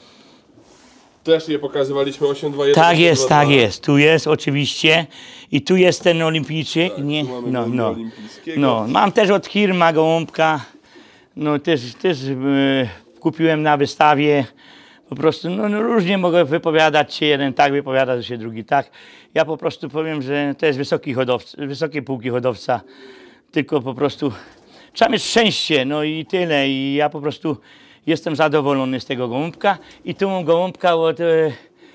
Też je pokazywaliśmy, osiem dwa jeden. Tak jest, tak jest. Tu jest oczywiście. I tu jest ten olimpijczyk. Tak, nie? Tu mamy no, no. olimpijskiego. No, mam też od Hirma gołąbka. No też, też e, kupiłem na wystawie. Po prostu no, no, różnie mogę wypowiadać się. Jeden tak wypowiada się, drugi tak. Ja po prostu powiem, że to jest wysoki hodowca, wysokiej półki hodowca. Tylko po prostu trzeba mieć szczęście. No i tyle. I ja po prostu jestem zadowolony z tego gołąbka. I tu mam gołąbka od... E,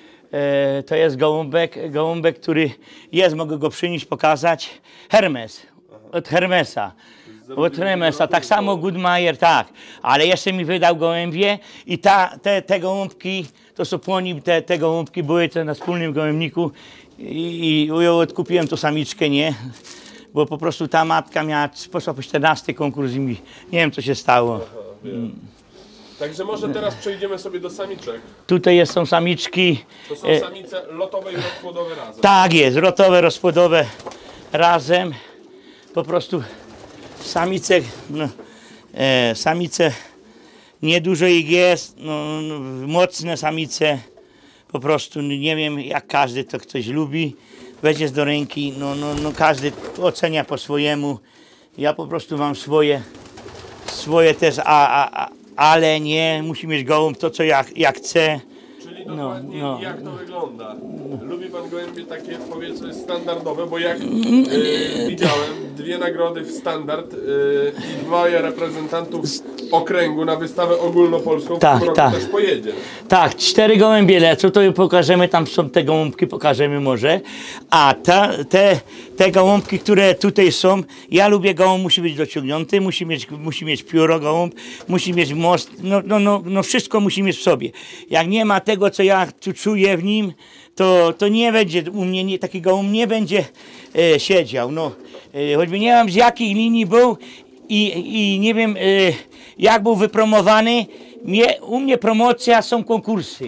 e, to jest gołąbek, gołąbek, który jest, mogę go przynieść, pokazać. Hermes. Od Hermesa. Od Hermesa, tak samo Goodmeyer, tak. Ale jeszcze mi wydał gołębie i ta, te, te gołąbki, to są płoni, te, te gołąbki były te na wspólnym gołębniku i, i odkupiłem tą samiczkę, nie? Bo po prostu ta matka miała sposób czternasty konkurs i mi, nie wiem co się stało. Aha, wiem. Także może teraz przejdziemy sobie do samiczek. Tutaj jest, są samiczki. To są samice lotowe i rozpłodowe razem. Tak jest, lotowe, rozpłodowe razem. Po prostu samice, no, e, samice, niedużo ich jest, no, no, mocne samice. Po prostu nie wiem, jak każdy to ktoś lubi. Weźmiesz do ręki, no, no, no każdy ocenia po swojemu. Ja po prostu mam swoje, swoje też, a, a, a ale nie, musi mieć gołąb to, co ja, ja chcę. Czyli dokładnie no, no. jak to wygląda? Lubi pan gołębie takie, powiedzmy, standardowe, bo jak yy, widziałem, dwie nagrody w standard yy, i dwoje reprezentantów okręgu na wystawę ogólnopolską, tak, w tym roku tak. też pojedzie. Tak, cztery gołębie lecą, to pokażemy, tam są te gołąbki, pokażemy może. A ta, te, te gołąbki, które tutaj są, ja lubię gołąb, musi być dociągnięty, musi mieć, musi mieć pióro gołąb, musi mieć most, no, no, no, no wszystko musi mieć w sobie. Jak nie ma tego, co ja tu czuję w nim, to, to nie będzie, u mnie nie, taki gołąb nie będzie e, siedział. No. E, choćby nie wiem z jakiej linii był i, i nie wiem e, jak był wypromowany. Mnie, u mnie promocja są konkursy.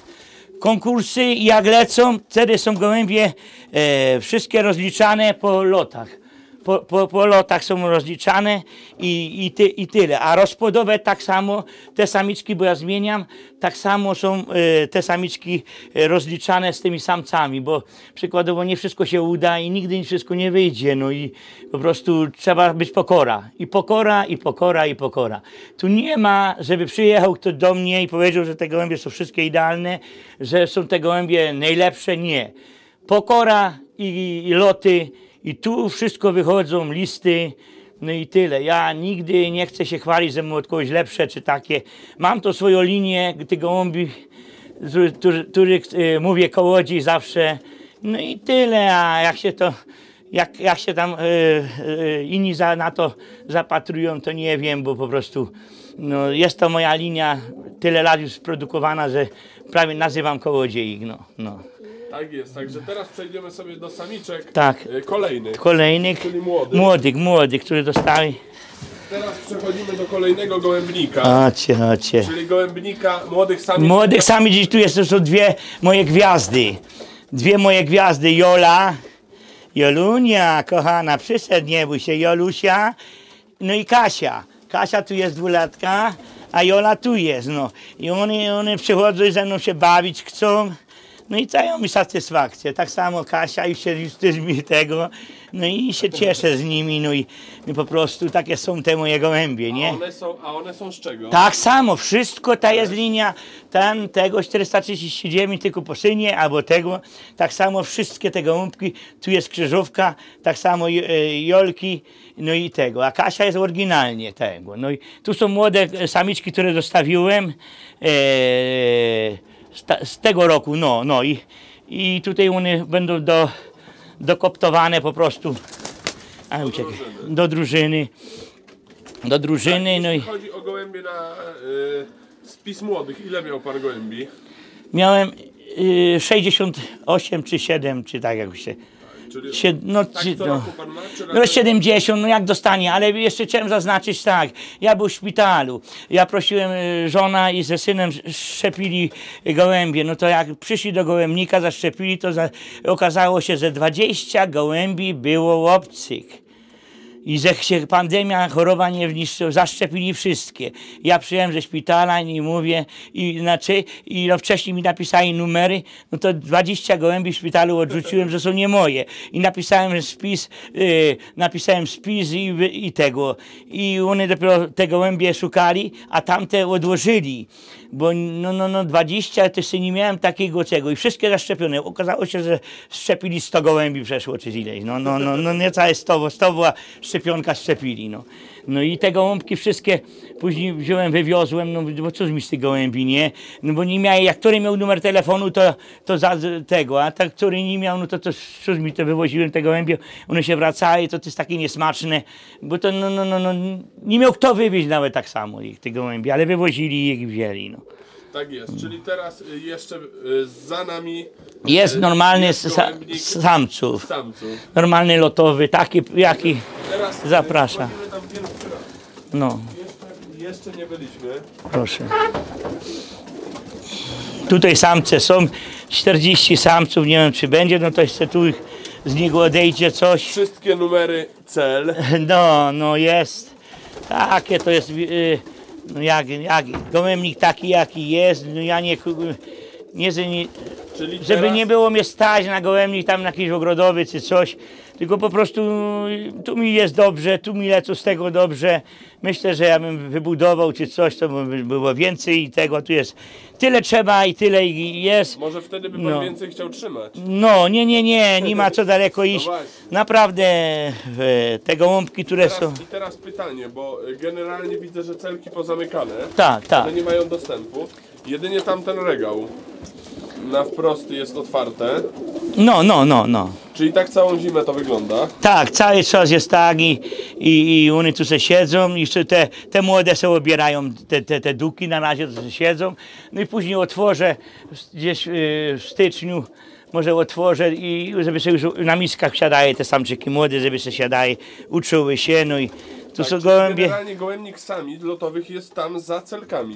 Konkursy i jak lecą, wtedy są gołębie e, wszystkie rozliczane po lotach. Po, po, po lotach są rozliczane i, i, ty, i tyle. A rozpłodowe tak samo, te samiczki, bo ja zmieniam, tak samo są e, te samiczki rozliczane z tymi samcami, bo przykładowo nie wszystko się uda i nigdy nie wszystko nie wyjdzie. No i po prostu trzeba być pokora. I pokora, i pokora, i pokora. Tu nie ma, żeby przyjechał ktoś do mnie i powiedział, że te gołębie są wszystkie idealne, że są te gołębie najlepsze. Nie. Pokora i, i loty. I tu wszystko wychodzą, listy, no i tyle. Ja nigdy nie chcę się chwalić, że mam od kogoś lepsze czy takie. Mam to swoją linię tych gołębi, których y, mówię kołodzi zawsze. No i tyle, a jak się to, jak, jak się tam y, y, inni za, na to zapatrują, to nie wiem, bo po prostu no, jest to moja linia, tyle lat już produkowana, że prawie nazywam kołodziejik. No, no. Tak jest, także teraz przejdziemy sobie do samiczek tak. kolejnych. Kolejnych, czyli młodych. młodych, młodych, które dostały. teraz przechodzimy do kolejnego gołębnika. Chodźcie, chodźcie. Czyli gołębnika młodych samic. Młodych samic, dziś tu jest, to są dwie moje gwiazdy. Dwie moje gwiazdy, Jola, Jolunia, kochana, przyszedł, nie bój się, Jolusia, no i Kasia. Kasia tu jest dwulatka, a Jola tu jest, no. I one, one przychodzą i ze mną się bawić chcą. No i dają mi satysfakcję. Tak samo Kasia już się już też mi tego. No i się cieszę z nimi, no i, i po prostu takie są te moje gołębie, nie? A one są, a one są z czego? Tak samo, wszystko, ta jest linia tam tego czterysta trzydzieści dziewięć, tylko po synie, albo tego, tak samo wszystkie te gołąbki, tu jest krzyżówka, tak samo e, Jolki, no i tego, a Kasia jest oryginalnie tego. No i tu są młode samiczki, które zostawiłem e, z, ta, z tego roku, no, no i, i tutaj one będą do, dokoptowane po prostu, a, do, uciekaj, drużyny. do drużyny. Do drużyny, Tak, no i jeśli chodzi o gołębie na y, spis młodych, ile miał pan gołębi? miałem y, sześćdziesiąt osiem czy siedem, czy tak jak się. Czyli Sie, no, tak czy, co no, roku pan ma? Czy no raczej- siedemdziesiąt, no jak dostanie, ale jeszcze chciałem zaznaczyć tak, ja był w szpitalu, ja prosiłem, y, żona i ze synem szczepili gołębie, no to jak przyszli do gołębnika, zaszczepili, to za, okazało się, że dwadzieścia gołębi było obcych. I że się pandemia, choroba nie wniszczyła, zaszczepili wszystkie. Ja przyjąłem ze szpitala i mówię, i, znaczy, i no wcześniej mi napisali numery, no to dwadzieścia gołębi w szpitalu odrzuciłem, że są nie moje. I napisałem spis, y, napisałem spis i, i tego. I one dopiero te gołębie szukali, a tamte odłożyli. Bo no, no, no dwadzieścia, to jeszcze nie miałem takiego czego. I wszystkie zaszczepione. Okazało się, że szczepili sto gołębi przeszło, czy ileś. No, no, no, no nie całe sto, bo sto była szczepionka, szczepili, no. No i te gołąbki wszystkie później wziąłem, wywiozłem, no bo cóż mi z tych gołębi, nie? No bo nie miałem, jak który miał numer telefonu, to, to za tego, a tak, który nie miał, no to, to cóż mi to wywoziłem te gołębie, one się wracały, to to jest takie niesmaczne, bo to no, no, no, no nie miał kto wywieźć nawet tak samo ich, te gołębie, ale wywozili ich i wzięli, no. Tak jest, czyli teraz y, jeszcze y, za nami Jest y, normalny jest sa, gołębnik samców, samców. normalny lotowy, taki jaki Teraz y, zapraszam, wchodzimy tam pierwszy raz. no. Jeszcze, jeszcze nie byliśmy. Proszę. Tutaj samce są, czterdzieści samców, nie wiem czy będzie, no to jeszcze tu ich, z niego odejdzie coś. Wszystkie numery cel. No, no jest. Takie to jest, yy, no jak, jak, gołębnik taki jaki jest, no ja nie, nie, nie Czyli żeby teraz, nie było mnie stać na gołębnik tam na jakiś ogrodowy czy coś, tylko po prostu tu mi jest dobrze, tu mi lecą z tego dobrze. Myślę, że ja bym wybudował czy coś, to by było więcej i tego tu jest. Tyle trzeba i tyle jest. może wtedy by pan No. więcej chciał trzymać. No, nie, nie, nie, nie ma co daleko iść. właśnie. Naprawdę e, te gołąbki, które są... Teraz, I teraz pytanie, bo y, generalnie widzę, że celki pozamykane. Tak, tak. One nie mają dostępu. Jedynie tamten regał na wprost jest otwarte. No, no, no, no. Czyli tak całą zimę to wygląda. Tak, cały czas jest tak i, i, i one tu se siedzą i te, te młode sobie obierają te, te, te duki, na razie tu se siedzą. No i później otworzę gdzieś y, w styczniu, może otworzę i żeby sobie już na miskach siadały te samczyki młode, żeby się siadały, uczyły się, no i tu Tak, są czyli gołębie. generalnie gołębnik samic lotowych jest tam za celkami.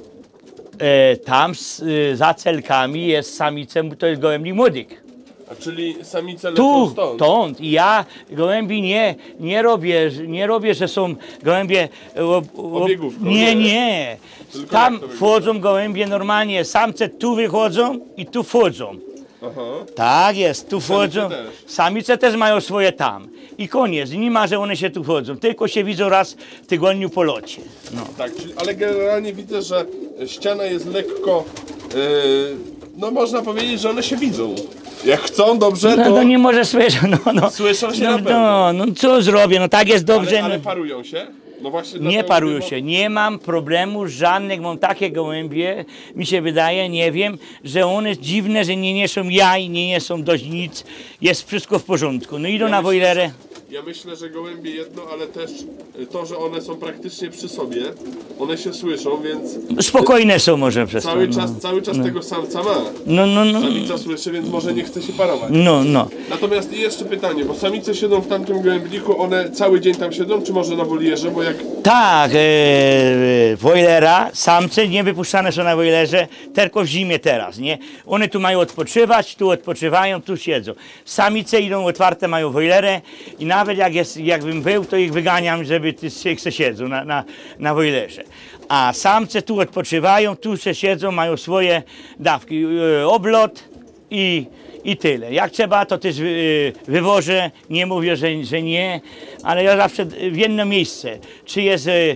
E, tam z, y, za celkami jest samice, to jest gołębnik młodych. A czyli samice lecą Tu, stąd. stąd. I ja gołębi nie, nie robię, nie robię, że są gołębie... O, o, Obiegówką, nie, nie. nie. Tylko Tam jak to wygląda? wchodzą gołębie normalnie, samce tu wychodzą i tu wchodzą. Aha. Tak jest, tu wchodzą. też. Samice też mają swoje tam. I koniec, nie ma, że one się tu wchodzą. Tylko się widzą raz w tygodniu po locie. No. Tak, czyli, ale generalnie widzę, że ściana jest lekko, yy, no można powiedzieć, że one się widzą. Jak chcą dobrze, No to, to nie może słyszeć, no, no. Słyszą się no, na pewno. no, no co zrobię, no tak jest dobrze. ale, ale no. parują się. No właśnie Nie dlatego parują mówię, się, nie mam problemu żadnych, mam takie gołębie, mi się wydaje, nie wiem, że one dziwne, że nie niosą jaj, nie niosą dość nic, jest wszystko w porządku. No idą Ja na myślę, wojlerę. Ja myślę, że gołębie jedno, ale też to, że one są praktycznie przy sobie, one się słyszą, więc Spokojne są może przez cały to. czas, No, cały czas tego samca ma. no, no, no, Samica słyszy, więc może nie chce się parować. no, no. Natomiast i jeszcze pytanie, bo samice siedzą w tamtym gołębniku, one cały dzień tam siedzą, czy może na wolierze, bo jak jak... Tak, e, wojlera, samce nie wypuszczane są na wojlerze, tylko w zimie teraz, nie? One tu mają odpoczywać, tu odpoczywają, tu siedzą. Samice idą otwarte, mają wojlerę i nawet jak jest, jakbym był, to ich wyganiam, żeby tych se siedzą na, na, na wojlerze. A samce tu odpoczywają, tu se siedzą, mają swoje dawki, e, oblot i... I tyle. Jak trzeba, to też wy, wywożę, nie mówię, że, że nie, ale ja zawsze w jedno miejsce. Czy jest, e, e,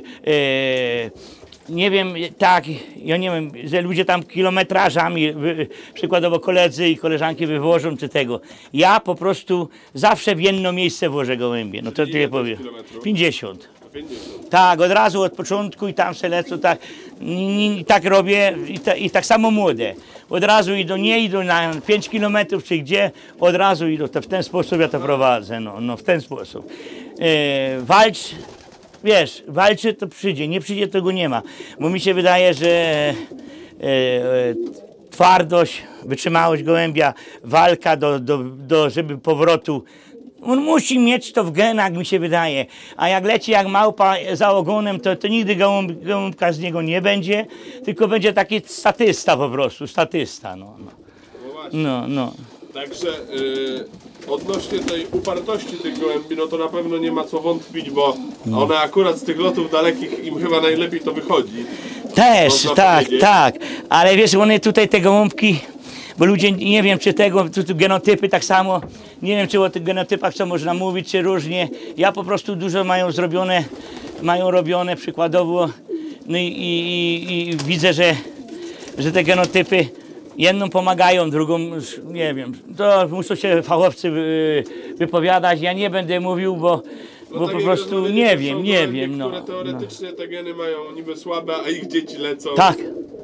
nie wiem, tak, ja nie wiem, że ludzie tam kilometrażami, wy, przykładowo koledzy i koleżanki wywożą czy tego. Ja po prostu zawsze w jedno miejsce wożę gołębie. No to tyle powiem. pięćdziesiąt. Tak, od razu od początku i tam se lecą, tak, i, i tak robię i, ta, i tak samo młode. Od razu idą, nie idą na pięć kilometrów czy gdzie, od razu idą, to w ten sposób ja to prowadzę, no, no w ten sposób. E, walcz, wiesz, walczy to przyjdzie, nie przyjdzie tego nie ma, bo mi się wydaje, że e, e, twardość, wytrzymałość gołębia, walka do, do, do żeby powrotu. On musi mieć to w genach, mi się wydaje. A jak leci jak małpa za ogonem, to, to nigdy gołąb, gołąbka z niego nie będzie, tylko będzie taki statysta po prostu, statysta. No, no. no, no. Także yy, odnośnie tej upartości tych gołębi, no to na pewno nie ma co wątpić, bo no. one akurat z tych lotów dalekich im chyba najlepiej to wychodzi. Też, tak, tak. Ale wiesz, one tutaj te gołąbki, bo ludzie, nie wiem czy tego, tu, tu genotypy tak samo, nie wiem czy o tych genotypach co można mówić, czy różnie. Ja po prostu dużo mają zrobione, mają robione przykładowo, no i, i, i widzę, że, że te genotypy jedną pomagają, drugą, nie wiem, to muszą się fachowcy wypowiadać, ja nie będę mówił, bo, no bo tak po prostu nie wiem, nie gołębie, wiem. No, które teoretycznie no. te geny mają niby słabe, a ich dzieci lecą. Tak.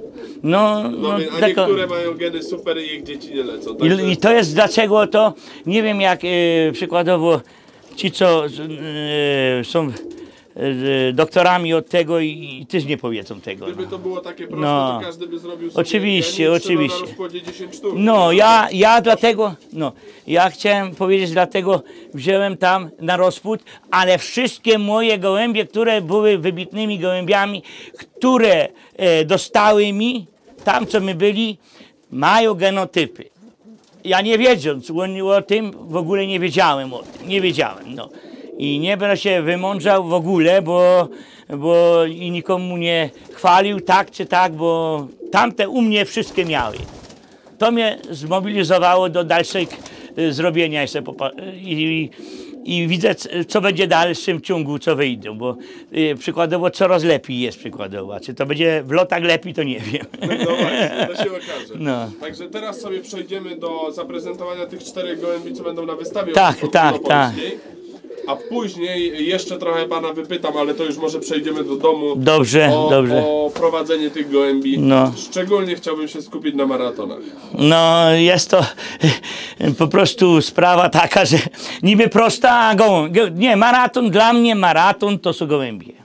No, no, no, a tako, niektóre mają geny super i ich dzieci nie lecą. Także... I, I to jest dlaczego to, nie wiem jak e, przykładowo ci co e, są e, doktorami od tego i, i też nie powiedzą tego. Gdyby no. to było takie proste, No. to każdy by zrobił sobie Oczywiście, geny, oczywiście. Na rozkładzie dziesięć sztuk. No ja, ja dlatego, no ja chciałem powiedzieć, dlatego wziąłem tam na rozpód, ale wszystkie moje gołębie, które były wybitnymi gołębiami, które e, dostały mi, tam co my byli, mają genotypy. Ja nie wiedząc o, o tym, w ogóle nie wiedziałem o tym, nie wiedziałem, no. I nie będę się wymądrzał w ogóle, bo, bo i nikomu nie chwalił tak czy tak, bo tamte u mnie wszystkie miały. To mnie zmobilizowało do dalszych y, zrobienia jeszcze i, i, i widzę co będzie w dalszym ciągu, co wyjdą, bo y, przykładowo coraz lepiej jest przykładowo, czy to będzie w lotach lepiej, to nie wiem. No właśnie, to się okaże. No. Także teraz sobie przejdziemy do zaprezentowania tych czterech gołębi, co będą na wystawie Tak, tak, tak. A później jeszcze trochę pana wypytam, ale to już może przejdziemy do domu. Dobrze, o, dobrze. O prowadzenie tych gołębi. No. Szczególnie chciałbym się skupić na maratonach. No jest to po prostu sprawa taka, że niby prosta, a gołąb. Nie, maraton, dla mnie maraton to są gołębie.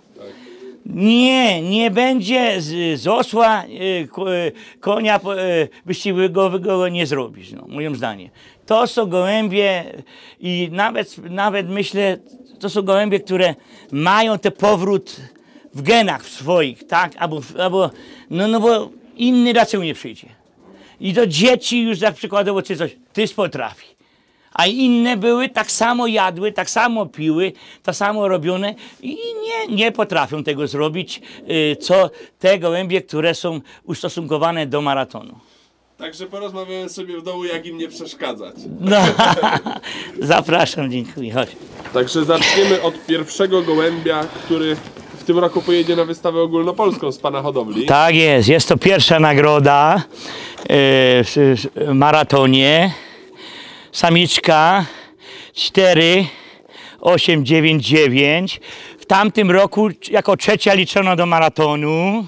Nie, nie będzie z, z osła y, ko, y, konia y, wyścigowego nie zrobisz, no, moim zdaniem. To są gołębie i nawet, nawet myślę, to są gołębie, które mają ten powrót w genach swoich, tak? Albo, albo no, no bo inny raczej nie przyjdzie. I do dzieci już jak przykładowo czy coś, ty potrafi. A inne były, tak samo jadły, tak samo piły, tak samo robione i nie, nie potrafią tego zrobić, co te gołębie, które są ustosunkowane do maratonu. Także porozmawiamy sobie w domu, jak im nie przeszkadzać. No, zapraszam, dziękuję, chodź. Także zaczniemy od pierwszego gołębia, który w tym roku pojedzie na wystawę ogólnopolską z pana hodowli. Tak jest, jest to pierwsza nagroda w maratonie. Samiczka cztery osiem dziewięć dziewięć. W tamtym roku jako trzecia liczono do maratonu.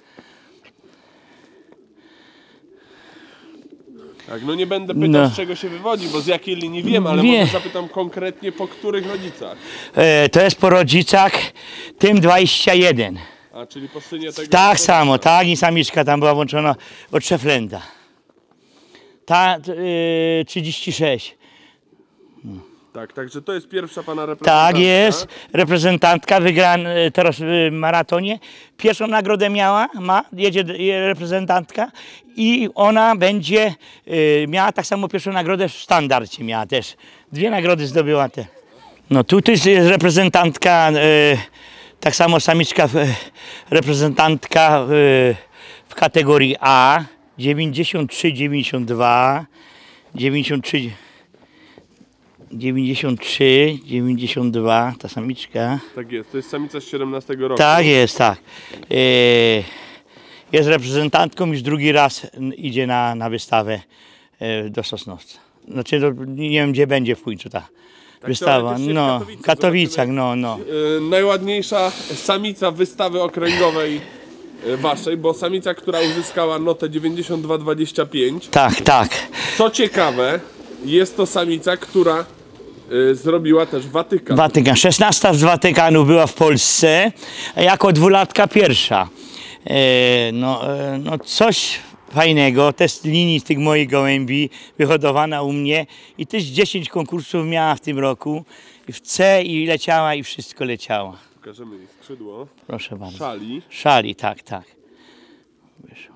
Tak, no nie będę pytał, No. z czego się wywodzi, bo z jakiej linii wiem, ale Wie. może zapytam konkretnie, po których rodzicach. E, to jest po rodzicach tym dwadzieścia jeden. A, czyli po synie tego... Tak samo, tak i samiczka tam była włączona od Szeflenda. Ta e, trzydzieści sześć. Tak, także to jest pierwsza pana reprezentantka. Tak jest, reprezentantka wygrała teraz w maratonie. Pierwszą nagrodę miała, ma, jedzie reprezentantka i ona będzie y, miała tak samo pierwszą nagrodę w standardzie miała też. Dwie nagrody zdobyła te. No tutaj jest reprezentantka, y, tak samo samiczka y, reprezentantka y, w kategorii A, dziewięćdziesiąt trzy dziewięćdziesiąt dwa, dziewięćdziesiąt trzy dziewięćdziesiąt trzy, dziewięćdziesiąt dwa, ta samiczka. Tak jest, to jest samica z siedemnastego roku. Tak jest, tak. E, jest reprezentantką, już drugi raz idzie na, na wystawę e, do Sosnowca. Znaczy, do, nie wiem gdzie będzie w końcu ta tak, wystawa. No, w Katowicach, no, no. E, najładniejsza samica wystawy okręgowej e, waszej, bo samica, która uzyskała notę dziewięćdziesiąt dwa dwadzieścia pięć. Tak, tak. Co ciekawe, jest to samica, która y, zrobiła też Watykan. Watykan. szesnasta z Watykanu była w Polsce, a jako dwulatka pierwsza. E, no, e, no coś fajnego, test linii z tych moich gołębi, wyhodowana u mnie i też dziesięć konkursów miała w tym roku. I w C i leciała i wszystko leciała. Pokażemy jej skrzydło. Proszę bardzo. Szali. Szali, tak, tak. Wyszło.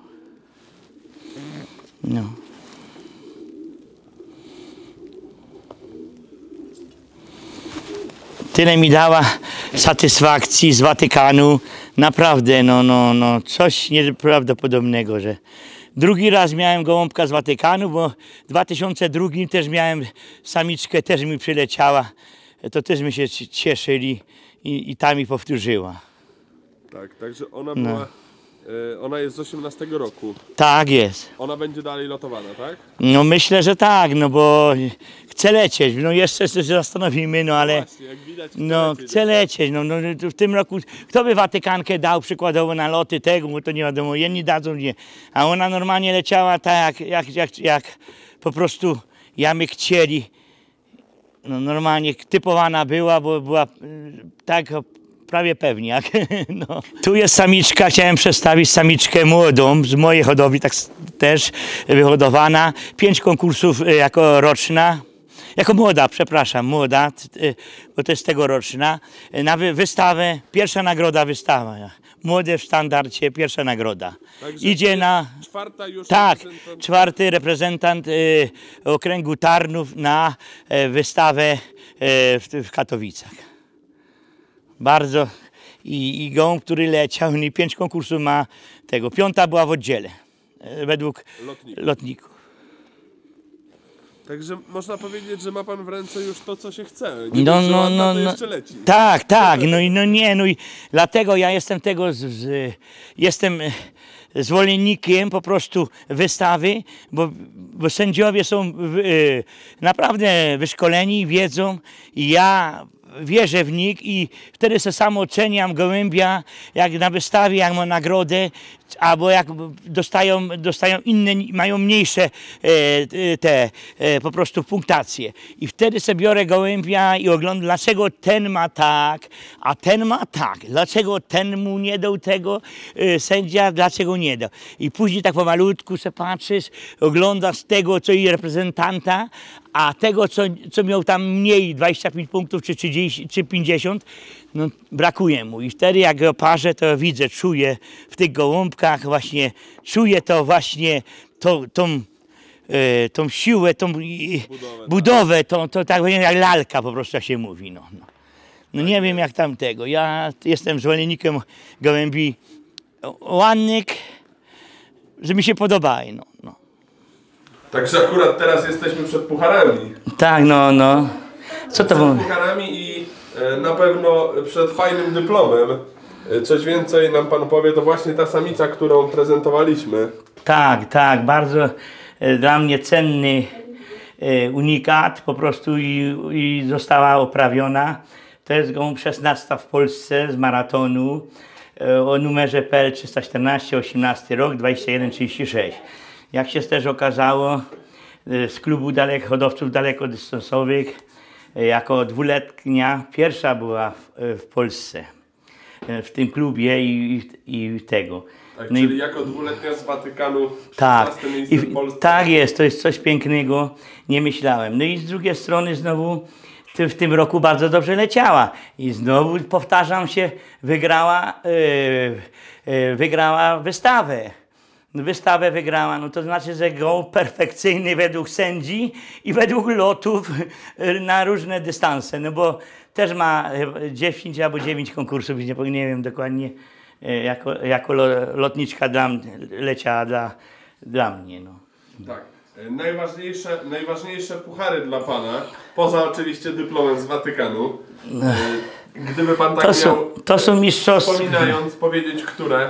No. Tyle mi dała satysfakcji z Watykanu. Naprawdę, no, no, no, coś nieprawdopodobnego, że drugi raz miałem gołąbka z Watykanu, bo w dwa tysiące drugim też miałem samiczkę, też mi przyleciała. To też mi się cieszyli i, i ta mi powtórzyła. Tak, także ona była, No. y, ona jest z osiemnastego roku. Tak jest. Ona będzie dalej lotowana, tak? No myślę, że tak, no bo chcę lecieć, no jeszcze się zastanowimy, no ale Właśnie, jak widać, chce no lecieć. chcę lecieć, no, no w tym roku, kto by Watykankę dał przykładowo na loty tego, bo to nie wiadomo, jedni dadzą, nie, a ona normalnie leciała tak, jak, jak, jak, jak po prostu ja my chcieli, no normalnie typowana była, bo była y, tak prawie pewniak. No. Tu jest samiczka, chciałem przedstawić samiczkę młodą, z mojej hodowli tak też wyhodowana. Pięć konkursów y, jako roczna, jako młoda, przepraszam, młoda, y, bo to jest tegoroczna. Na wy, wystawę, pierwsza nagroda wystawa. Młode w standardzie, pierwsza nagroda. Także Idzie jest na... Czwarta już Tak, reprezentant- czwarty reprezentant y, okręgu Tarnów na y, wystawę y, w, w Katowicach. Bardzo i, i gołąb, który leciał, i pięć konkursów ma tego. Piąta była w oddziale y, według Lotników. lotników. Także można powiedzieć, że ma pan w ręce już to, co się chce. Nie No, dość, że no, ładna, no, to no. jeszcze leci. Tak, tak, no i no nie, no i dlatego ja jestem tego, z, z, jestem zwolennikiem po prostu wystawy, bo, bo sędziowie są y, naprawdę wyszkoleni, wiedzą i ja wierzę w nich i wtedy se sam oceniam gołębia, jak na wystawie, jak ma nagrodę, albo jak dostają, dostają inne, mają mniejsze e, te e, po prostu punktacje. I wtedy sobie biorę gołębia i oglądam, dlaczego ten ma tak, a ten ma tak. Dlaczego ten mu nie dał tego e, sędzia, dlaczego nie dał. I później tak pomalutku se patrzysz, oglądasz tego, co i reprezentanta, a tego, co, co miał tam mniej, dwadzieścia pięć punktów czy trzydzieści, czy pięćdziesiąt, no brakuje mu. I wtedy jak go parzę, to widzę, czuję w tych gołąbkach właśnie, czuję to właśnie, to, tą, e, tą siłę, tą i, Budowę, budowę, tą, to tak jak lalka po prostu jak się mówi. No, no. no nie wiem jak tam tego. Ja jestem zwolennikiem gołębi ładnych, że mi się podobają. No, no. Także akurat teraz jesteśmy przed pucharami. Tak, no, no. Co to było? Przed pucharami i e, na pewno przed fajnym dyplomem. E, coś więcej nam pan powie, to właśnie ta samica, którą prezentowaliśmy. Tak, tak, bardzo e, dla mnie cenny e, unikat po prostu i, i została oprawiona. To jest gołąb szesnasta w Polsce z maratonu e, o numerze P L trzysta czternaście, osiemnasty rok, dwadzieścia jeden trzydzieści sześć. Jak się też okazało, e, z klubu dalek, hodowców dalekodystansowych e, jako dwuletnia pierwsza była w, e, w Polsce. W tym klubie i, i, i tego. Tak, No czyli i, jako dwuletnia z Watykanu tak, szesnaste miejsce i, w Polsce. tak jest, to jest coś pięknego, nie myślałem. No i z drugiej strony znowu ty- w tym roku bardzo dobrze leciała. I znowu, powtarzam się, wygrała, yy, yy, wygrała wystawę. Wystawę wygrała, no to znaczy, że gołąb perfekcyjny według sędzi i według lotów yy, na różne dystanse, no bo też ma dziesięć albo dziewięć konkursów, nie, nie wiem dokładnie, yy, jako, jako lo- lotniczka dla, m- leciała dla, dla mnie. No. Tak. E, Najważniejsze, najważniejsze puchary dla pana, poza oczywiście dyplomem z Watykanu. E, Gdyby pan tak To są, miał, to są mistrzostwa. wspominając, powiedzieć, które.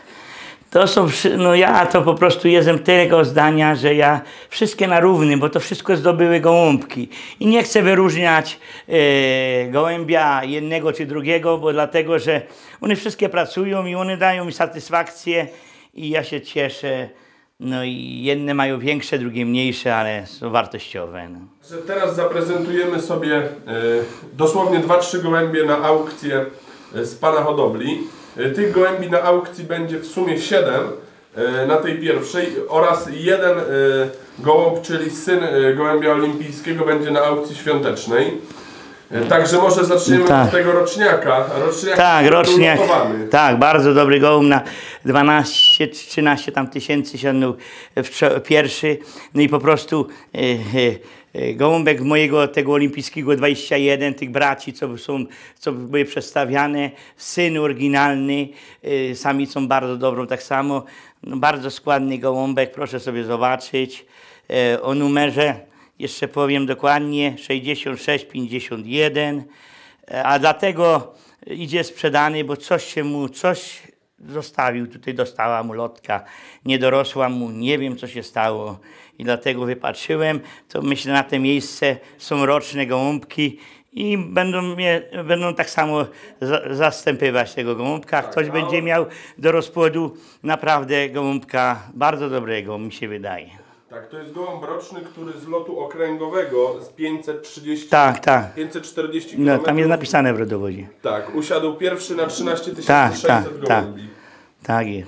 To są, wszy- no ja to po prostu jestem tego zdania, że ja wszystkie na równym, bo to wszystko zdobyły gołąbki. I nie chcę wyróżniać e, gołębia jednego czy drugiego, bo dlatego, że one wszystkie pracują i one dają mi satysfakcję i ja się cieszę. No i jedne mają większe, drugie mniejsze, ale są wartościowe. No. Że teraz zaprezentujemy sobie e, dosłownie dwa trzy gołębie na aukcję e, z pana hodowli. E, tych gołębi na aukcji będzie w sumie siedem e, na tej pierwszej oraz jeden e, gołąb, czyli syn e, gołębia olimpijskiego, będzie na aukcji świątecznej. E, także może zaczniemy Tak. od tego roczniaka. Roczniak Tak, był roczniak. lotowany. Tak, bardzo dobry gołąb na dwanaście trzynaście tam tysięcy sięgnął w czo- pierwszy. No i po prostu e, e, e, gołąbek mojego tego olimpijskiego dwadzieścia jeden, tych braci, co są, co były przedstawiane, syn oryginalny, e, samicą bardzo dobrą tak samo. No, bardzo składny gołąbek, proszę sobie zobaczyć. E, o numerze jeszcze powiem dokładnie, sześćdziesiąt sześć pięćdziesiąt jeden, a dlatego idzie sprzedany, bo coś się mu, coś zostawił, tutaj dostała mu lotka, nie dorosła mu, nie wiem co się stało i dlatego wypatrzyłem, to myślę na te miejsce są roczne gołąbki i będą, mnie, będą tak samo za, zastępywać tego gołąbka. Ktoś będzie miał do rozpłodu naprawdę gołąbka bardzo dobrego, mi się wydaje. Tak, to jest gołąb roczny, który z lotu okręgowego z pięćset trzydzieści, Tak, tak. pięćset czterdzieści No, kilometrów. tam jest napisane w rodowodzie. Tak, usiadł pierwszy na trzynaście tysięcy Tak, sześćset tak, tak. gołębi. Tak jest.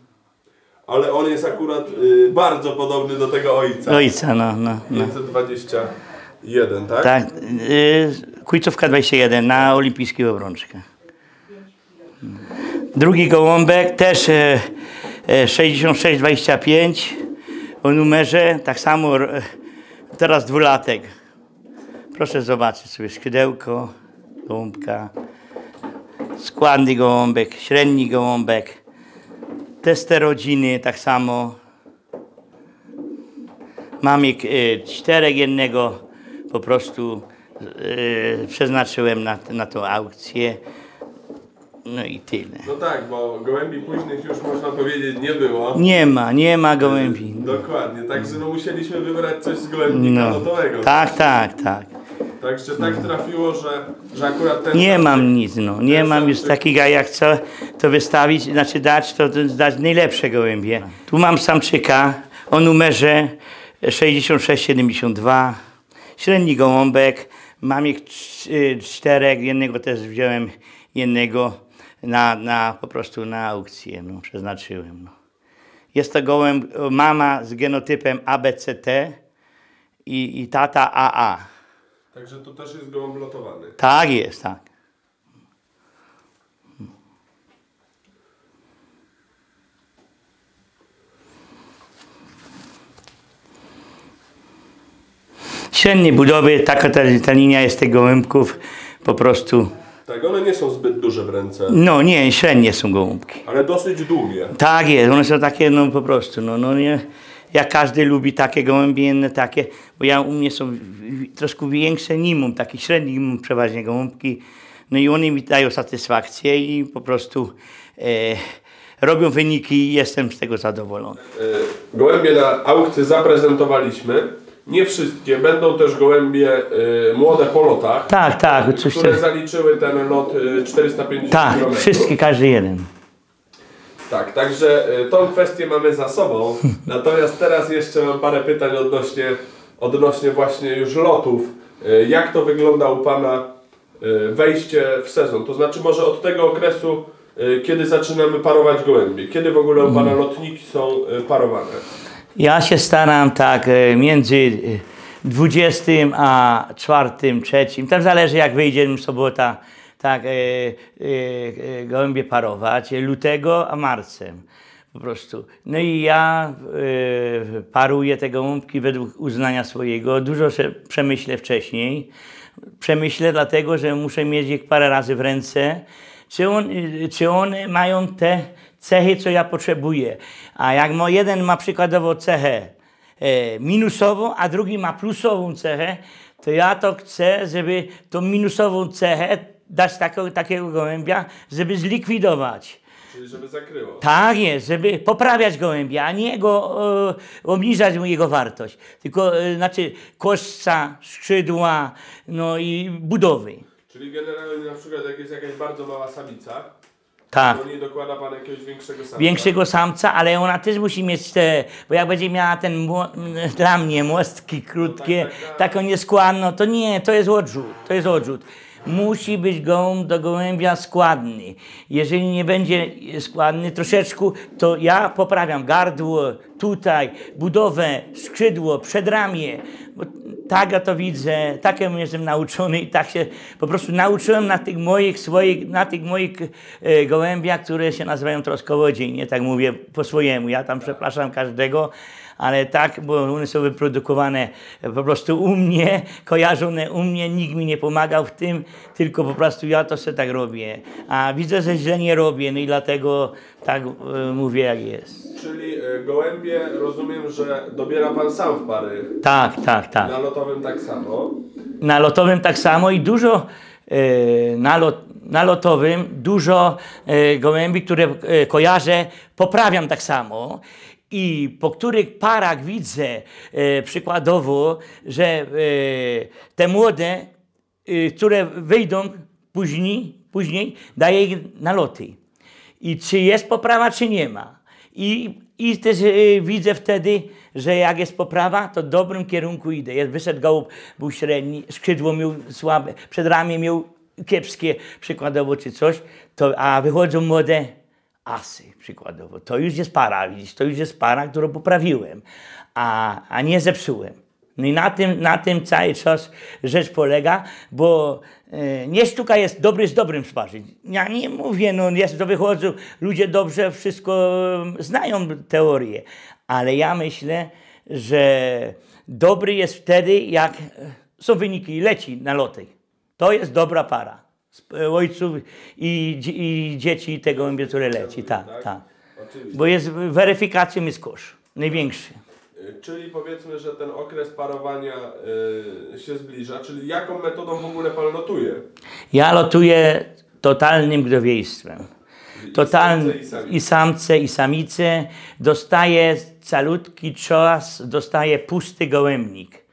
Ale on jest akurat y, bardzo podobny do tego ojca. Ojca, no, no, no. pięćset dwadzieścia jeden, tak? Tak, y, Kujcówka dwadzieścia jeden na olimpijskiej obrączkę. Drugi gołąbek też y, y, sześćdziesiąt sześć dwadzieścia pięć o numerze, tak samo y, teraz dwulatek. Proszę zobaczyć sobie skrzydełko gołąbka, składny gołąbek, średni gołąbek, te z te rodziny tak samo. Mam ich y, czterech, jednego po prostu y, przeznaczyłem na, na tą aukcję. No i tyle. No tak, bo gołębi późnych już można powiedzieć nie było. Nie ma, nie ma gołębi. Dokładnie, także no musieliśmy wybrać coś z gołębnika No. lotowego. Tak, tak, tak. Także tak trafiło, że, że akurat ten... Nie samczyk- mam nic, no. Nie ten mam już samczyk- takiego, jak chcę to wystawić, znaczy dać, to to dać najlepsze gołębie. Tu mam samczyka o numerze sześćdziesiąt sześć siedemdziesiąt dwa. Średni gołąbek. Mam ich cz- czterech, jednego też wziąłem, jednego na, na po prostu na aukcję, no, przeznaczyłem. No. Jest to gołęb, mama z genotypem A B C T i, i tata A A. Także to też jest gołąb lotowany. Tak jest, tak. Średniej budowy, taka ta, ta linia jest tych gołębków po prostu. Tak, one nie są zbyt duże w ręce, No nie, średnie są gołąbki. ale dosyć długie. Tak jest, one są takie no po prostu, no, no nie. Jak każdy lubi takie gołębie, inne takie, bo ja u mnie są w- w- troszkę większe, nie mam takich średnich, mam przeważnie gołąbki. No i one mi dają satysfakcję i po prostu e, robią wyniki i jestem z tego zadowolony. E, Gołębie na aukcji zaprezentowaliśmy. Nie wszystkie, będą też gołębie e, młode po lotach, Tak, tak, coś które tam. zaliczyły ten lot e, czterysta pięćdziesiąt Tak, kilometrów. wszystkie, każdy jeden. Tak, także e, tą kwestię mamy za sobą. Natomiast teraz jeszcze mam parę pytań odnośnie, odnośnie właśnie już lotów. E, Jak to wygląda u Pana e, wejście w sezon? To znaczy może od tego okresu, e, kiedy zaczynamy parować gołębie. Kiedy w ogóle u Pana lotniki są e, parowane? Ja się staram tak e, między dwudziestym, a czwartym, trzecim, tam zależy jak wyjdzie sobota, tak, e, e, gołębie parować, lutego, a marcem. Po prostu. No i ja e, paruję te gołąbki według uznania swojego. Dużo się przemyślę wcześniej. Przemyślę dlatego, że muszę mieć ich parę razy w ręce. Czy, on, czy one mają te cechy, co ja potrzebuję. A jak ma, jeden ma przykładowo cechę e, minusową, a drugi ma plusową cechę, to ja to chcę, żeby tą minusową cechę dać takiego, takiego gołębia, żeby zlikwidować. Czyli żeby zakryło. Tak jest, żeby poprawiać gołębia, a nie go e, obniżać mu jego wartość. Tylko e, znaczy kośćca, skrzydła, no i budowy. Czyli generalnie na przykład jak jest jakaś bardzo mała samica, Tak. to nie dokłada pan jakiegoś większego samca. Większego samca, ale ona też musi mieć te, bo jak będzie miała ten, dla mnie, mostki krótkie, No tak, tak, tak. taką nieskładną, to nie, to jest odrzut, to jest odrzut. Musi być gołąb do gołębia składny. Jeżeli nie będzie składny troszeczkę, to ja poprawiam gardło, tutaj, budowę, skrzydło, przedramię. Bo tak ja to widzę, tak ja jestem nauczony i tak się po prostu nauczyłem na tych moich swoich, na tych moich e, gołębiach, które się nazywają troskołodziej, nie tak mówię po swojemu. Ja tam przepraszam każdego, ale tak, bo one są wyprodukowane po prostu u mnie, kojarzone u mnie, nikt mi nie pomagał w tym, tylko po prostu ja to sobie tak robię. A widzę, że źle nie robię, no i dlatego tak e, mówię jak jest. Czyli e, gołębie, rozumiem, że dobiera pan sam w pary. Tak, tak, tak. Na lotowym tak samo. Na lotowym tak samo i dużo e, na, lot, na lotowym dużo e, gołębi, które e, kojarzę, poprawiam tak samo. I po których parach widzę e, przykładowo, że e, te młode, e, które wyjdą później, później daję ich na loty. I czy jest poprawa, czy nie ma. I, i też e, widzę wtedy, że jak jest poprawa, to w dobrym kierunku idę. Jest wyszedł gołąb, był średni, skrzydło miał słabe, przedramię miał kiepskie przykładowo czy coś, to, a wychodzą młode asy przykładowo. To już jest para, widzisz, to już jest para, którą poprawiłem, a, a nie zepsułem. No i na tym, na tym cały czas rzecz polega, bo e, nie sztuka jest dobry z dobrym sparzyć. Ja nie mówię, no jest, to wychodzą ludzie dobrze, wszystko znają teorię, ale ja myślę, że dobry jest wtedy, jak są wyniki, leci na loty. To jest dobra para. Ojców i, i dzieci tego gołębia, które leci, tak, tak. tak. Bo jest weryfikacją jest kosz, największy. Czyli powiedzmy, że ten okres parowania y, się zbliża, czyli jaką metodą w ogóle pan lotuje? Ja lotuję totalnym gdowiejstwem. Totalny, I samce, i samce, i samice. Dostaje calutki czas, dostaje pusty gołębnik.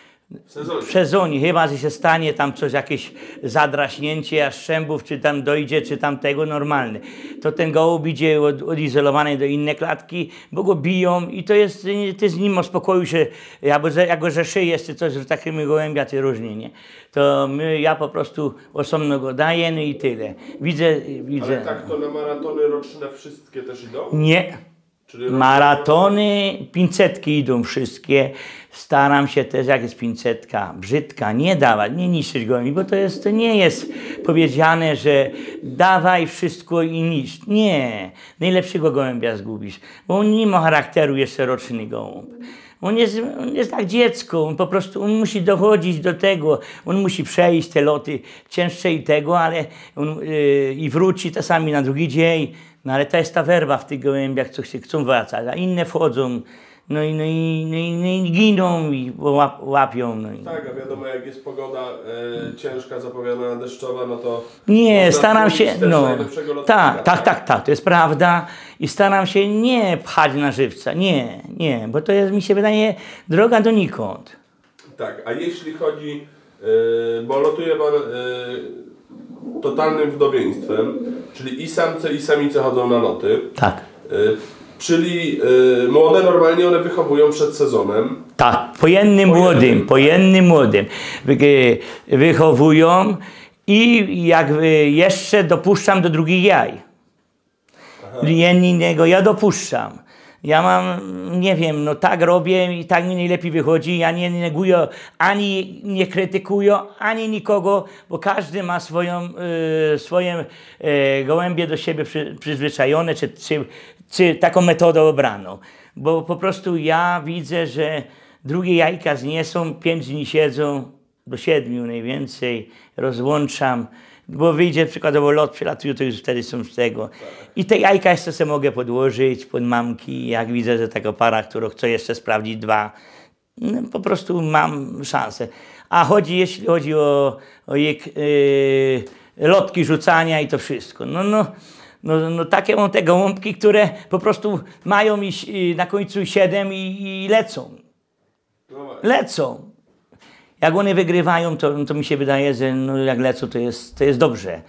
W sezonie. W sezonie, chyba że się stanie tam coś, jakieś zadraśnięcie jaszczębów, czy tam dojdzie, czy tam tego normalne. To ten gołąb idzie od, odizolowany do innej klatki, bo go biją i to jest, ty z nim o spokoju się, albo jak go zeszyje, czy coś, że takimi gołębia, czy różnie, nie? To my, ja po prostu osobno go daję, no i tyle. Widzę, widzę. Ale tak to na maratony roczne wszystkie też idą? Nie. Czyli Maratony, pięćsetki idą wszystkie. Staram się też, jak jest pięćsetka brzydka, nie dawać, nie niszczyć gołębi, bo to, jest, to nie jest powiedziane, że dawaj wszystko i niszcz. Nie, najlepszego gołębia zgubisz, bo on nie ma charakteru jeszcze roczny gołąb. On jest, on jest jak dziecko, on po prostu on musi dochodzić do tego, on musi przejść te loty cięższe i tego, ale on yy, i wróci czasami na drugi dzień. No ale to jest ta werba w tych gołębiach, co się chcą wracać, a inne wchodzą, no i, no i, no i, no i giną i łap, łapią. No i... Tak, a wiadomo, jak jest pogoda e, ciężka, zapowiadana deszczowa, no to... Nie, staram się, no, lotnika, tak, tak, tak, tak, to jest prawda i staram się nie pchać na żywca, nie, nie, bo to jest, mi się wydaje, droga donikąd. Tak, a jeśli chodzi, e, bo lotuje pan e, totalnym wdowieństwem, czyli i samce, i samice chodzą na loty. Tak. Y, czyli y, młode normalnie one wychowują przed sezonem. Tak, po jednym młodym, po jednym młodym wy, wychowują i jak jeszcze dopuszczam do drugich jaj. Innego ja dopuszczam. Ja mam, nie wiem, no tak robię i tak mi najlepiej wychodzi. Ja nie neguję, ani nie krytykuję, ani nikogo, bo każdy ma swoją, y, swoje y, gołębie do siebie przy, przyzwyczajone, czy, czy, czy taką metodę obraną. Bo po prostu ja widzę, że drugie jajka zniesą, pięć dni siedzą, do siedmiu najwięcej, rozłączam. Bo wyjdzie przykładowo lot, przylatują, to już wtedy są z tego. I te jajka jeszcze sobie mogę podłożyć pod mamki, jak widzę, że taka para, która chce jeszcze sprawdzić dwa, no, po prostu mam szansę. A chodzi, jeśli chodzi o, o ich, yy, lotki rzucania i to wszystko. No, no, no, no takie mam te gołąbki, które po prostu mają i, i na końcu siedem i, i lecą. Lecą. Jak one wygrywają, to, to mi się wydaje, że no jak lecą, to jest, to jest dobrze.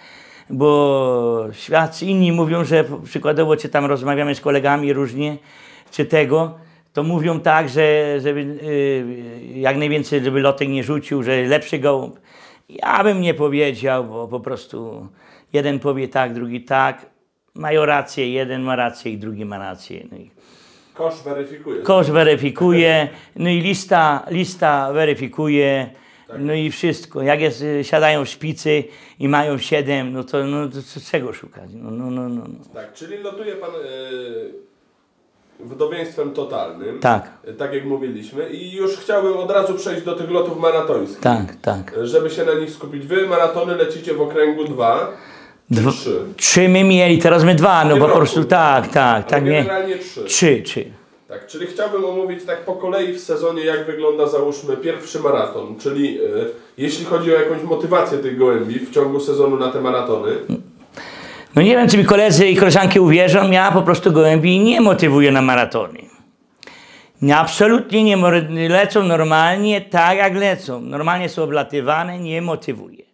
Bo świat, inni mówią, że przykładowo, czy tam rozmawiamy z kolegami różnie, czy tego, to mówią tak, że żeby yy, jak najwięcej, żeby lotek nie rzucił, że lepszy gołąb. Ja bym nie powiedział, bo po prostu jeden powie tak, drugi tak. Mają rację, jeden ma rację i drugi ma rację. No i kosz weryfikuje. Kosz weryfikuje, no i lista, lista weryfikuje, tak. No i wszystko. Jak jest, siadają w szpicy i mają siedem, no to, no to czego szukać? No, no, no, no. Tak, czyli lotuje pan yy, wdowieństwem totalnym. Tak. Tak jak mówiliśmy. I już chciałbym od razu przejść do tych lotów maratońskich. Tak, tak. Żeby się na nich skupić. Wy maratony lecicie w okręgu dwa. Dwa, trzy. Trzy my mieli, teraz my dwa, no Nie po roku. prostu tak, tak. Ale tak generalnie trzy. Trzy, trzy. Tak, czyli chciałbym omówić tak po kolei w sezonie, jak wygląda załóżmy pierwszy maraton, czyli e, jeśli chodzi o jakąś motywację tych gołębi w ciągu sezonu na te maratony. No nie wiem, czy mi koledzy i koleżanki uwierzą, ja po prostu gołębi nie motywuję na maratony. Absolutnie nie lecą normalnie tak jak lecą. Normalnie są oblatywane, nie motywuję.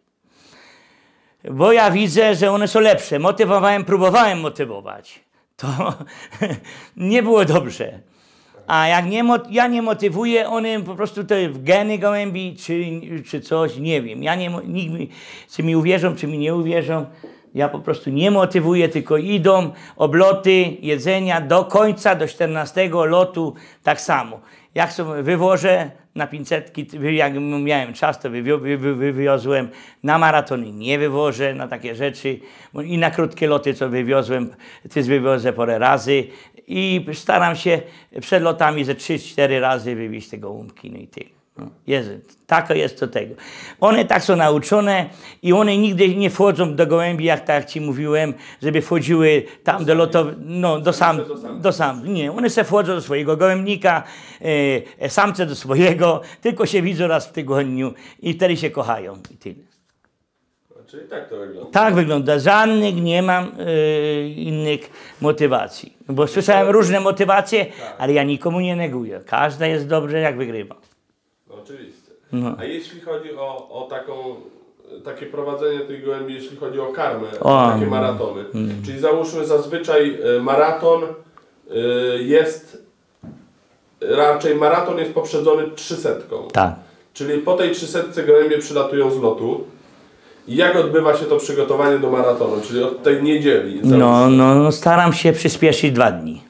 Bo ja widzę, że one są lepsze. Motywowałem, próbowałem motywować. To nie było dobrze. A jak nie, ja nie motywuję, one po prostu to w geny gołębi, czy, czy coś, nie wiem. Ja nie, nikt, czy mi uwierzą, czy mi nie uwierzą. Ja po prostu nie motywuję, tylko idą obloty jedzenia do końca, do czternastego lotu tak samo. Jak sobie wywożę na pięćsetki, jak miałem czas, to wywio, wy, wy, wywiozłem. Na maratony nie wywożę, na takie rzeczy. I na krótkie loty, co wywiozłem, też wywiozę parę razy. I staram się przed lotami ze trzy cztery razy wywieźć te gołąbki. No i tyle. No, Jezu, tak jest do tego. One tak są nauczone i one nigdy nie wchodzą do gołębi, jak tak ci mówiłem, żeby wchodziły tam do lotowych, no do sam, do sam. Nie, one se wchodzą do swojego gołębnika, e, samce do swojego, tylko się widzą raz w tygodniu i wtedy się kochają i tyle. Czyli tak to wygląda. Tak wygląda. Żadnych nie mam e, innych motywacji. Bo słyszałem różne motywacje, ale ja nikomu nie neguję. Każda jest dobrze, jak wygrywa. No, oczywiście. No. A jeśli chodzi o, o taką, takie prowadzenie tych gołębi, jeśli chodzi o karmę, O. takie maratony, czyli załóżmy zazwyczaj e, maraton e, jest, raczej maraton jest poprzedzony trzysetką. Tak. Czyli po tej trzysetce gołębie przylatują z lotu. I jak odbywa się to przygotowanie do maratonu, czyli od tej niedzieli? No, no, no, staram się przyspieszyć dwa dni.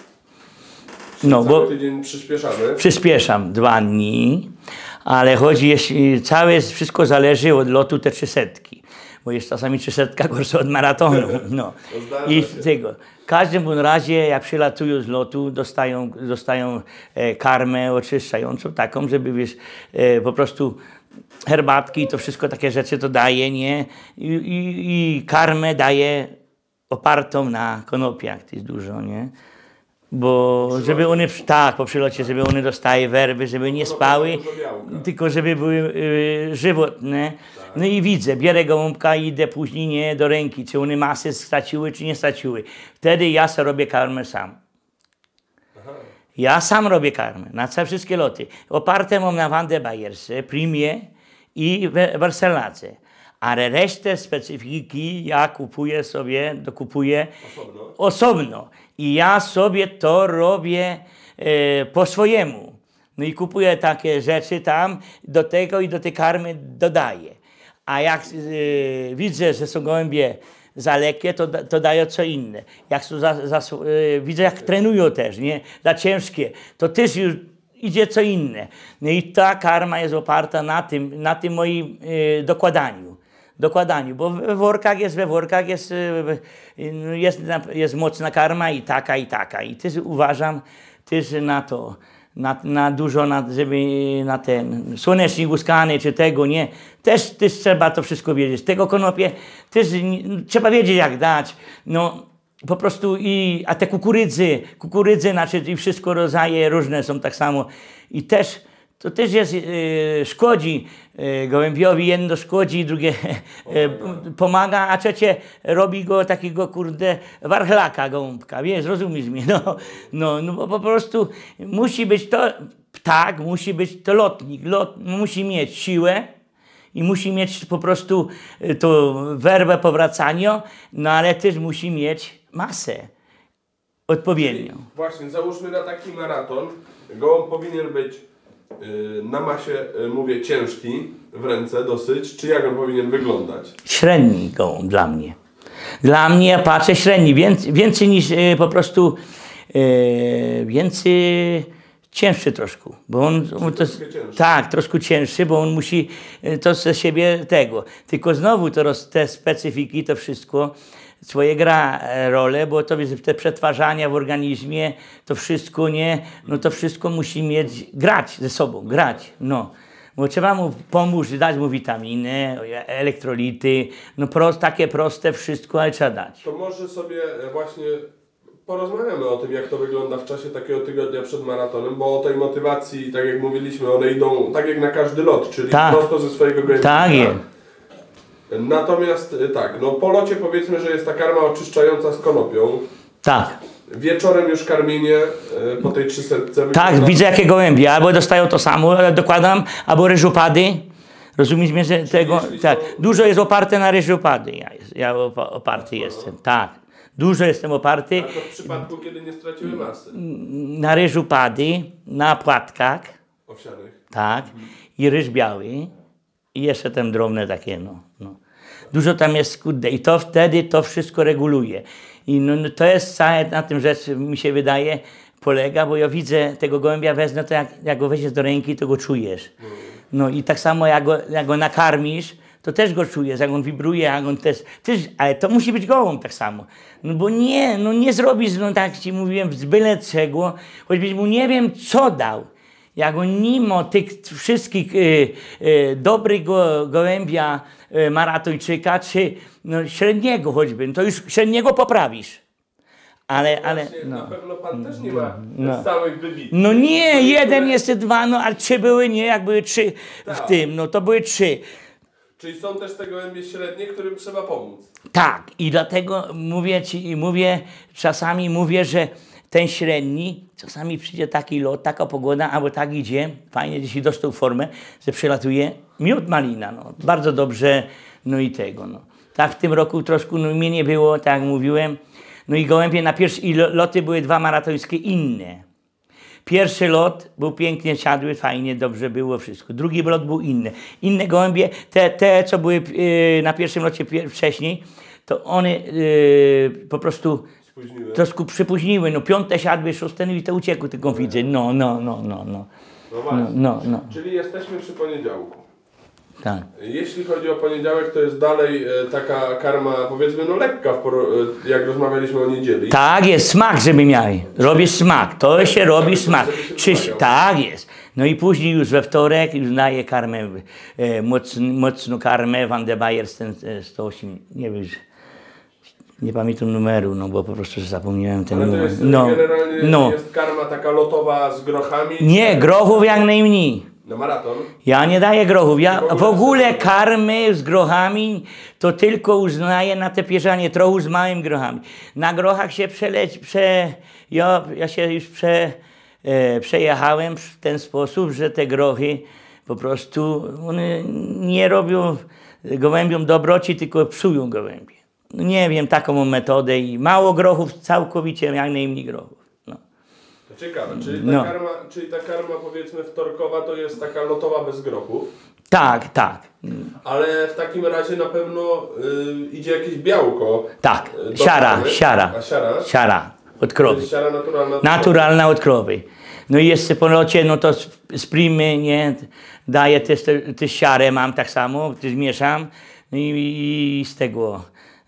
No, Cały bo tydzień przyspieszamy. przyspieszam dwa dni, ale chodzi, jeśli całe wszystko zależy od lotu te trzysetki, bo jest czasami trzysetka gorsza od maratonu. No. I z tego. W każdym bądź razie, jak przylatują z lotu, dostają, dostają e, karmę oczyszczającą taką, żeby wiesz, e, po prostu herbatki i to wszystko takie rzeczy to daje, nie? I, i, i karmę daje opartą na konopiach, to jest dużo, nie? Bo żeby one, tak, po przylocie, żeby one dostały werwy, żeby nie spały, tylko żeby były y, żywotne. No i widzę, bierę gołąbka i idę później nie do ręki, czy one masy straciły, czy nie straciły. Wtedy ja sobie robię karmę sam. Ja sam robię karmę, na te wszystkie loty. Oparte mam na Van de Bayerse, Primie i Werseladze. Ale resztę specyfiki ja kupuję sobie, dokupuję Osobno. osobno. I ja sobie to robię e, po swojemu. No i kupuję takie rzeczy tam, do tego i do tej karmy dodaję. A jak e, widzę, że są gołębie za lekkie, to, da- to dają co inne. Jak są za, za, yy, widzę, jak trenują też, nie? Za ciężkie, to też już idzie co inne. No i ta karma jest oparta na tym, na tym moim yy, dokładaniu. Dokładaniu, bo we workach jest, we workach jest, yy, jest, jest mocna karma i taka, i taka. I też uważam też na to, na, na dużo, na, żeby na ten słonecznik łuskany czy tego, nie. Też, też trzeba to wszystko wiedzieć. Tego konopie też nie, trzeba wiedzieć jak dać. No, po prostu i, a te kukurydzy, kukurydzy, znaczy i wszystko rodzaje różne są tak samo. I też, to też jest, e, szkodzi e, gołębiowi, jedno szkodzi, drugie e, pomaga, a trzecie robi go takiego, kurde, warchlaka gołąbka, wiesz, rozumiesz mnie, no, no, no bo po prostu musi być to, ptak musi być to lotnik, lot, musi mieć siłę i musi mieć po prostu e, tą werwę powracania, no ale też musi mieć masę odpowiednią. Właśnie, załóżmy na taki maraton, gołąb powinien być yy, na masie, yy, mówię, ciężki w ręce dosyć, czy jak on powinien wyglądać? Średni gołąb dla mnie. Dla mnie ja patrzę średni, więcej, więcej niż e, po prostu e, więcej cięższy troszkę, bo on, on to, troszkę cięższy. tak, troszkę cięższy, bo on musi e, to ze siebie tego. Tylko znowu to roz, te specyfiki, to wszystko swoje gra e, rolę, bo to jest te przetwarzania w organizmie, to wszystko nie, no to wszystko musi mieć, grać ze sobą, grać, no. Bo trzeba mu pomóc, dać mu witaminy, elektrolity, no prost, takie proste wszystko, ale trzeba dać. To może sobie e, właśnie porozmawiamy o tym, jak to wygląda w czasie takiego tygodnia przed maratonem, bo o tej motywacji, tak jak mówiliśmy, one idą tak jak na każdy lot, czyli Tak. prosto ze swojego gołębnika. Tak jest. Natomiast e, tak, no po locie powiedzmy, że jest ta karma oczyszczająca z konopią. Tak. Wieczorem już karmienie e, po tej trzysetce. Tak, wygląda- widzę jakie gołębie, albo dostają to samo, ale dokładam, albo ryżopady. Rozumiesz mnie, że tego, jeśli tak, są- dużo jest oparte na ryżopady, ja, jest, ja opa- oparty jestem, tak. Dużo jestem oparty A to w przypadku, kiedy nie straciły masy na ryżopady, na płatkach, owsianych. tak, i ryż biały, i jeszcze tam drobne takie, no, no. Dużo tam jest, kurde, i to wtedy to wszystko reguluje. I no, no to jest całe na tym rzecz, mi się wydaje, polega, bo ja widzę tego gołębia, wezmę, to jak, jak go weźmiesz do ręki, to go czujesz. No i tak samo jak go, jak go nakarmisz, to też go czujesz, jak on wibruje, jak on też, też, ale to musi być gołąb tak samo. No bo nie, no nie zrobisz, no tak ci mówiłem, z byle czego, choćbyś mu nie wiem co dał. Jak on mimo tych wszystkich y, y, dobrych go, gołębia y, maratończyka, czy no, średniego choćby, to już średniego poprawisz. Ale, ale, Właśnie, no. na pewno pan też nie ma No. samych wybitnych. No nie, To jeden niektóre- jest dwa, no ale trzy były, nie, jak były trzy w Tak. tym, no to były trzy. Czyli są też te gołębie średnie, którym trzeba pomóc. Tak, i dlatego mówię ci, mówię, czasami mówię, że ten średni, czasami przyjdzie taki lot, taka pogoda, albo tak idzie, fajnie jeśli dostał formę, że przelatuje miód malina, no, bardzo dobrze, no i tego, no. Tak w tym roku troszkę, no mnie nie było, tak jak mówiłem, no i gołębie na pierwsze, i lo- loty były dwa maratońskie inne. Pierwszy lot był pięknie, siadły, fajnie, dobrze było wszystko. Drugi lot był inny. Inne gołębie, te, te co były yy, na pierwszym locie pier- wcześniej, to one yy, po prostu Spóźniły. troszkę przypóźniły. No piąte siadły, szóste, no i te uciekły, tylko widzę. No, no, no, no, no. No właśnie. No, no, Czyli jesteśmy przy poniedziałku. tak. Jeśli chodzi o poniedziałek, to jest dalej e, taka karma, powiedzmy, no lekka, w poro- e, jak rozmawialiśmy o niedzieli. Tak jest, smak, żeby miały. Robisz smak, to się robi smak. żeby się Czy, wymagał. tak jest. No i później już we wtorek już daje karmę, e, mocno, mocno karmę, Van de Bayer ten e, sto osiem, nie wiem, nie pamiętam numeru, no bo po prostu zapomniałem ten Ale to numer. jest No, generalnie no. jest karma taka lotowa z grochami. Nie, grochów jak najmniej. Na maraton. Ja nie daję grochów. Ja W ogóle w ogóle sezonowe. karmy z grochami to tylko uznaję na te pierzanie, trochę z małymi grochami. Na grochach się przeleci, prze, ja, ja się już prze, e, przejechałem w ten sposób, że te grochy po prostu one nie robią gołębiom dobroci, tylko psują gołębie. No nie wiem, taką mam metodę i mało grochów, całkowicie jak najmniej grochów. No. To ciekawe, czyli ta, No. karma, czyli ta karma, powiedzmy, wtorkowa to jest taka lotowa bez grochów. Tak, tak. Ale w takim razie na pewno y, idzie jakieś białko. Tak, do siara, krowy. siara. A siara? Siara od To krowy. jest siara naturalna. Naturalna od krowy. No i jeszcze po locie, no to z primy, nie, daję też, też siarę mam tak samo, też mieszam no i, i z tego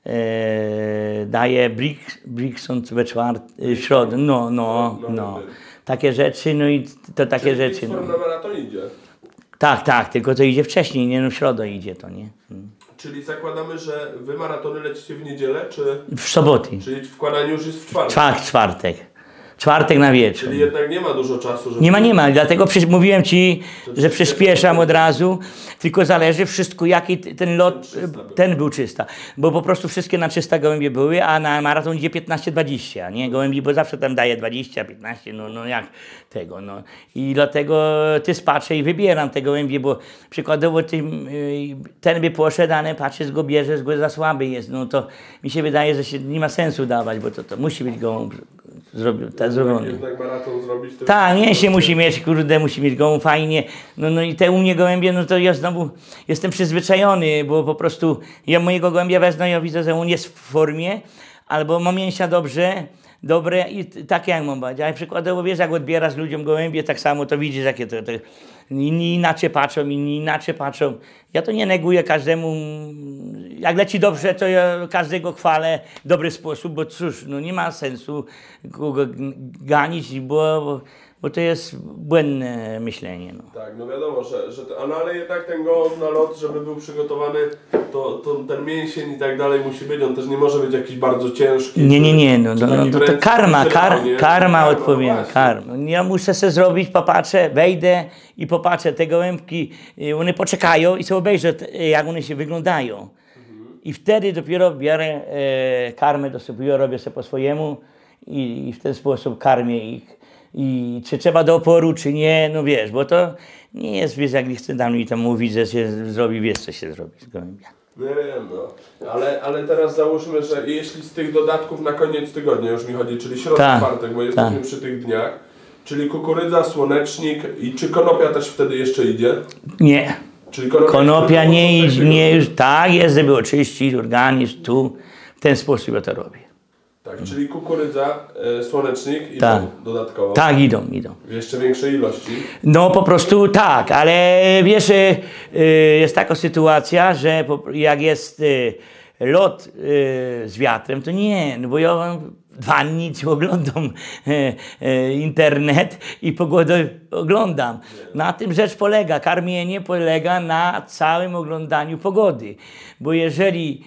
e, daję brick, Brickson we czwart, w środę, no, no, No, no, no. no. Takie rzeczy, no i to takie Czyli rzeczy. Pittsburgh No. na maraton idzie. Tak, tak, tylko to idzie wcześniej, nie, no w środę idzie to, nie. Czyli zakładamy, że wy maratony lecicie w niedzielę, czy... W soboty, Czyli wkładanie już jest w czwartek. czwartek, czwartek, czwartek na wieczór. Czyli jednak nie ma dużo czasu, żeby... Nie ma, nie ma, dlatego przy, mówiłem Ci, że przyspieszam od razu, tylko zależy wszystko jaki t- ten lot, ten był czysta, bo po prostu wszystkie na trzysta gołębie były, a na maraton idzie piętnaście dwadzieścia, nie, gołębi, bo zawsze tam daje dwadzieścia, piętnaście, no, no jak tego, no. I dlatego ty spatrzę i wybieram te gołębie, bo przykładowo ty, y, ten by poszedł, a nie patrzysz, go bierzesz, go za słaby jest, no to mi się wydaje, że się nie ma sensu dawać, bo to, to musi być gołąb zrobił, tak zrobiony. Jednak maraton zrobić to... Tak, nie się musi mieć, kurde, musi mieć gołąb fajnie. No, no i te u mnie gołębie, no to ja znowu jestem przyzwyczajony, bo po prostu ja mojego gołębia wezmę, ja widzę, że on jest w formie, albo ma mięsia dobrze, dobre i t- tak jak mam bać. A przykładowo wiesz, jak odbierasz ludziom gołębie, tak samo to widzisz, jakie to, to inni inaczej patrzą, inni inaczej patrzą. Ja to nie neguję każdemu. Jak leci dobrze, to ja każdego chwalę w dobry sposób, bo cóż, no nie ma sensu kogo ganić, bo, bo to jest błędne myślenie. No. Tak, no wiadomo, że, że to, no ale jednak ten gołąb na lot, żeby był przygotowany, to, to ten mięsień i tak dalej musi być, on też nie może być jakiś bardzo ciężki. Nie, nie, nie, no, czy no, taki no to wręcz karma, kar, zielony, nie? karma no odpowiada, właśnie. karma. Ja muszę sobie zrobić, popatrzę, wejdę i popatrzę, te gołębki, y, one poczekają i sobie obejrzę, t- jak one się wyglądają. I wtedy dopiero biorę e, karmę, dosypuję, robię sobie po swojemu i, i w ten sposób karmię ich. I czy trzeba do oporu, czy nie, no wiesz, bo to nie jest, wiesz, jak chcę tam mi tam mówić, że się zrobi, wiesz, co się zrobi z gołębia. Nie wiem, no. Ale, ale teraz załóżmy, że jeśli z tych dodatków na koniec tygodnia już mi chodzi, czyli środa, Tak, czwartek, bo jesteśmy tak. przy tych dniach, czyli kukurydza, słonecznik i czy konopia też wtedy jeszcze idzie? Nie. Czyli konopia, Konopia tylko nie po idzie, prostu nie już, tak jest, żeby oczyścić organizm tu, w ten sposób ja to robię. Tak, czyli kukurydza, e, słonecznik i Tak. dodatkowo. Tak, idą, idą. W jeszcze większej ilości. No po prostu tak, ale wiesz, y, y, jest taka sytuacja, że po, jak jest y, lot y, z wiatrem, to nie, no bo ja mam dwa dni oglądam y, y, internet i pogodę oglądam. Na tym rzecz polega, karmienie polega na całym oglądaniu pogody, bo jeżeli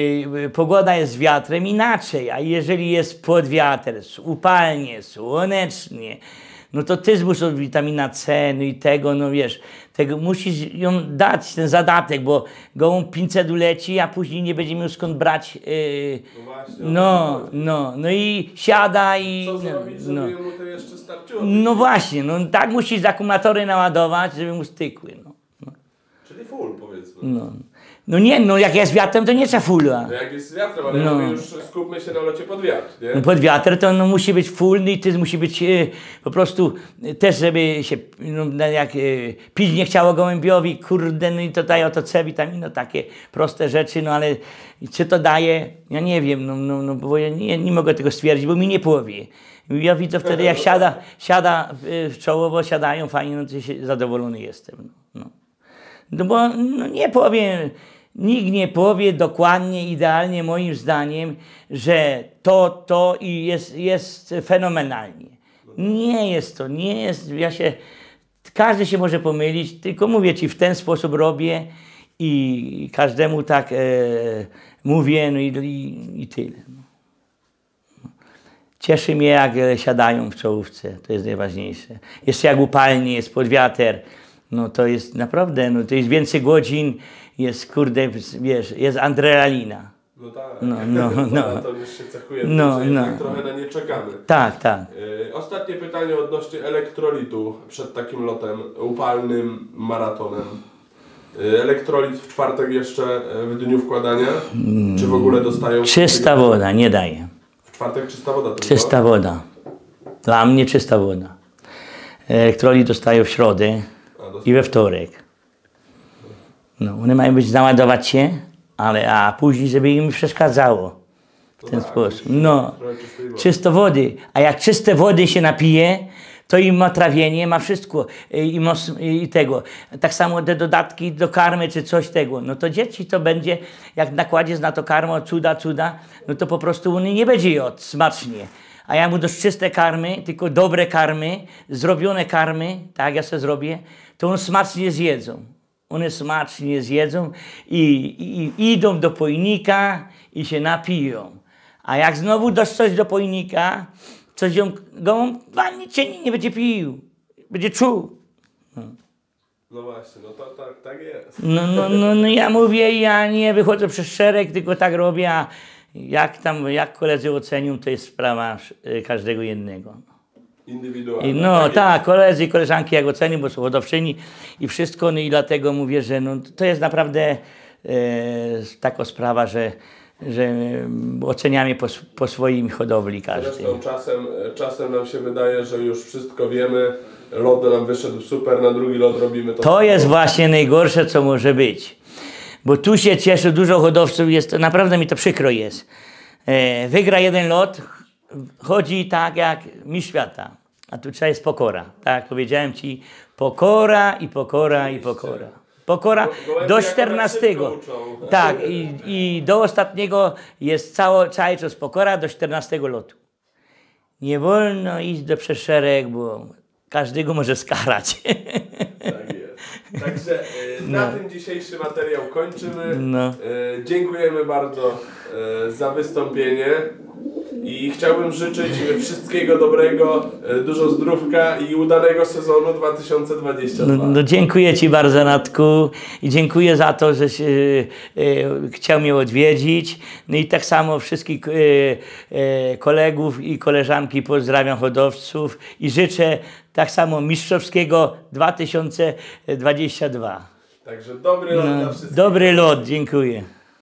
y, pogoda jest z wiatrem inaczej, a jeżeli jest pod wiatrem, upalnie, słonecznie, no to ty zmuszą witamina C, no i tego, no wiesz, tego musisz ją dać, ten zadatek, bo gołąb pięćset uleci, a później nie będzie miał skąd brać. Yy, No właśnie. no, no, no i siada i... Co no, zrobić, żeby no. mu to jeszcze starczyło? no właśnie, no tak musisz akumulatory naładować, żeby mu stykły. No, no, Czyli full, powiedzmy. no. no nie, no jak jest wiatrem, to nie trzeba fulla. No jak jest z wiatrem, ale No. no. już skupmy się na locie pod wiatr, nie? No pod wiatr to no, musi być full i ty musi być e, po prostu e, też, żeby się no, no, jak e, pić nie chciało gołębiowi, kurde, no i to daje oto C witaminy, no takie proste rzeczy, no ale czy to daje, ja nie wiem, no, no, no bo ja nie, nie mogę tego stwierdzić, bo mi nie powie. Ja widzę wtedy jak siada, siada w czołowo, siadają fajnie, no to się zadowolony jestem. No, no. no bo no, nie powiem, nikt nie powie dokładnie, idealnie moim zdaniem, że to, to i jest, jest fenomenalnie. Nie jest to, nie jest, ja się, każdy się może pomylić, tylko mówię ci, w ten sposób robię i każdemu tak e, mówię, no i, i, i tyle. Cieszy mnie, jak siadają w czołówce, to jest najważniejsze. Jeszcze jak upalnie jest pod wiatr, no to jest naprawdę, no to jest więcej godzin, jest kurde, wiesz, jest adrenalina. No tak. No, no, no. To już się cechuje, No, że no. jednak trochę na nie czekamy. Tak, tak. Yy, ostatnie pytanie odnośnie elektrolitu przed takim lotem upalnym maratonem. Yy, elektrolit w czwartek jeszcze yy, w dniu wkładania? Czy w ogóle dostają? Czysta woda, nie daje. W czwartek czysta woda tylko? Czysta woda. Dla mnie czysta woda. Elektrolit dostaję w środę A, dostają. i we wtorek. No, one mają być naładować się, ale a później, żeby im przeszkadzało. W ten sposób. No, czysto wody. A jak czyste wody się napije, to i ma trawienie, ma wszystko i, ma, i tego. Tak samo te dodatki do karmy czy coś tego. No to dzieci to będzie, jak nakładziesz na to karmę, cuda, cuda, no to po prostu on nie będzie jadł smacznie. A ja mu dość czyste karmy, tylko dobre karmy, zrobione karmy, tak ja sobie zrobię, to on smacznie zjedzą. One smacznie zjedzą i, i, i idą do pojnika i się napiją. A jak znowu dasz coś do pojnika, coś ją gołąb nic nie będzie pił, będzie czuł. No, no właśnie, no to tak, tak jest. No, no, no, no ja mówię, ja nie wychodzę przez szereg, tylko tak robię, a jak tam, jak koledzy ocenią, to jest sprawa każdego jednego. Indywidualnie. I no tak, koledzy i koleżanki jak ocenią, bo są hodowczyni i wszystko, no i dlatego mówię, że no, to jest naprawdę e, taka sprawa, że że oceniamy po, po swoim hodowli każdy. Zresztą czasem, czasem nam się wydaje, że już wszystko wiemy, lot nam wyszedł super, na drugi lot robimy to. To jest właśnie najgorsze, co może być. Bo tu się cieszy dużo hodowców, jest, naprawdę mi to przykro jest. E, wygra jeden lot, chodzi tak jak mistrz świata, a tu trzeba jest pokora. Tak, powiedziałem ci, pokora i pokora i pokora. Pokora do czternastego. Tak, i, i do ostatniego jest cało, cały czas pokora do czternastego lotu. Nie wolno iść do szereg, bo każdego może skarać. Tak jest. Także e, na no. tym dzisiejszy materiał kończymy. No. E, dziękujemy bardzo e, za wystąpienie i chciałbym życzyć wszystkiego dobrego, e, dużo zdrówka i udanego sezonu dwa tysiące dwudziestego drugiego. No, no dziękuję ci bardzo, Natku, i dziękuję za to, że się, e, e, chciał mnie odwiedzić. No i tak samo wszystkich e, e, kolegów i koleżanki pozdrawiam, hodowców, i życzę tak samo mistrzowskiego dwa tysiące dwudziestego drugiego. Także dobry lot No, dla wszystkich. dobry lot, dziękuję.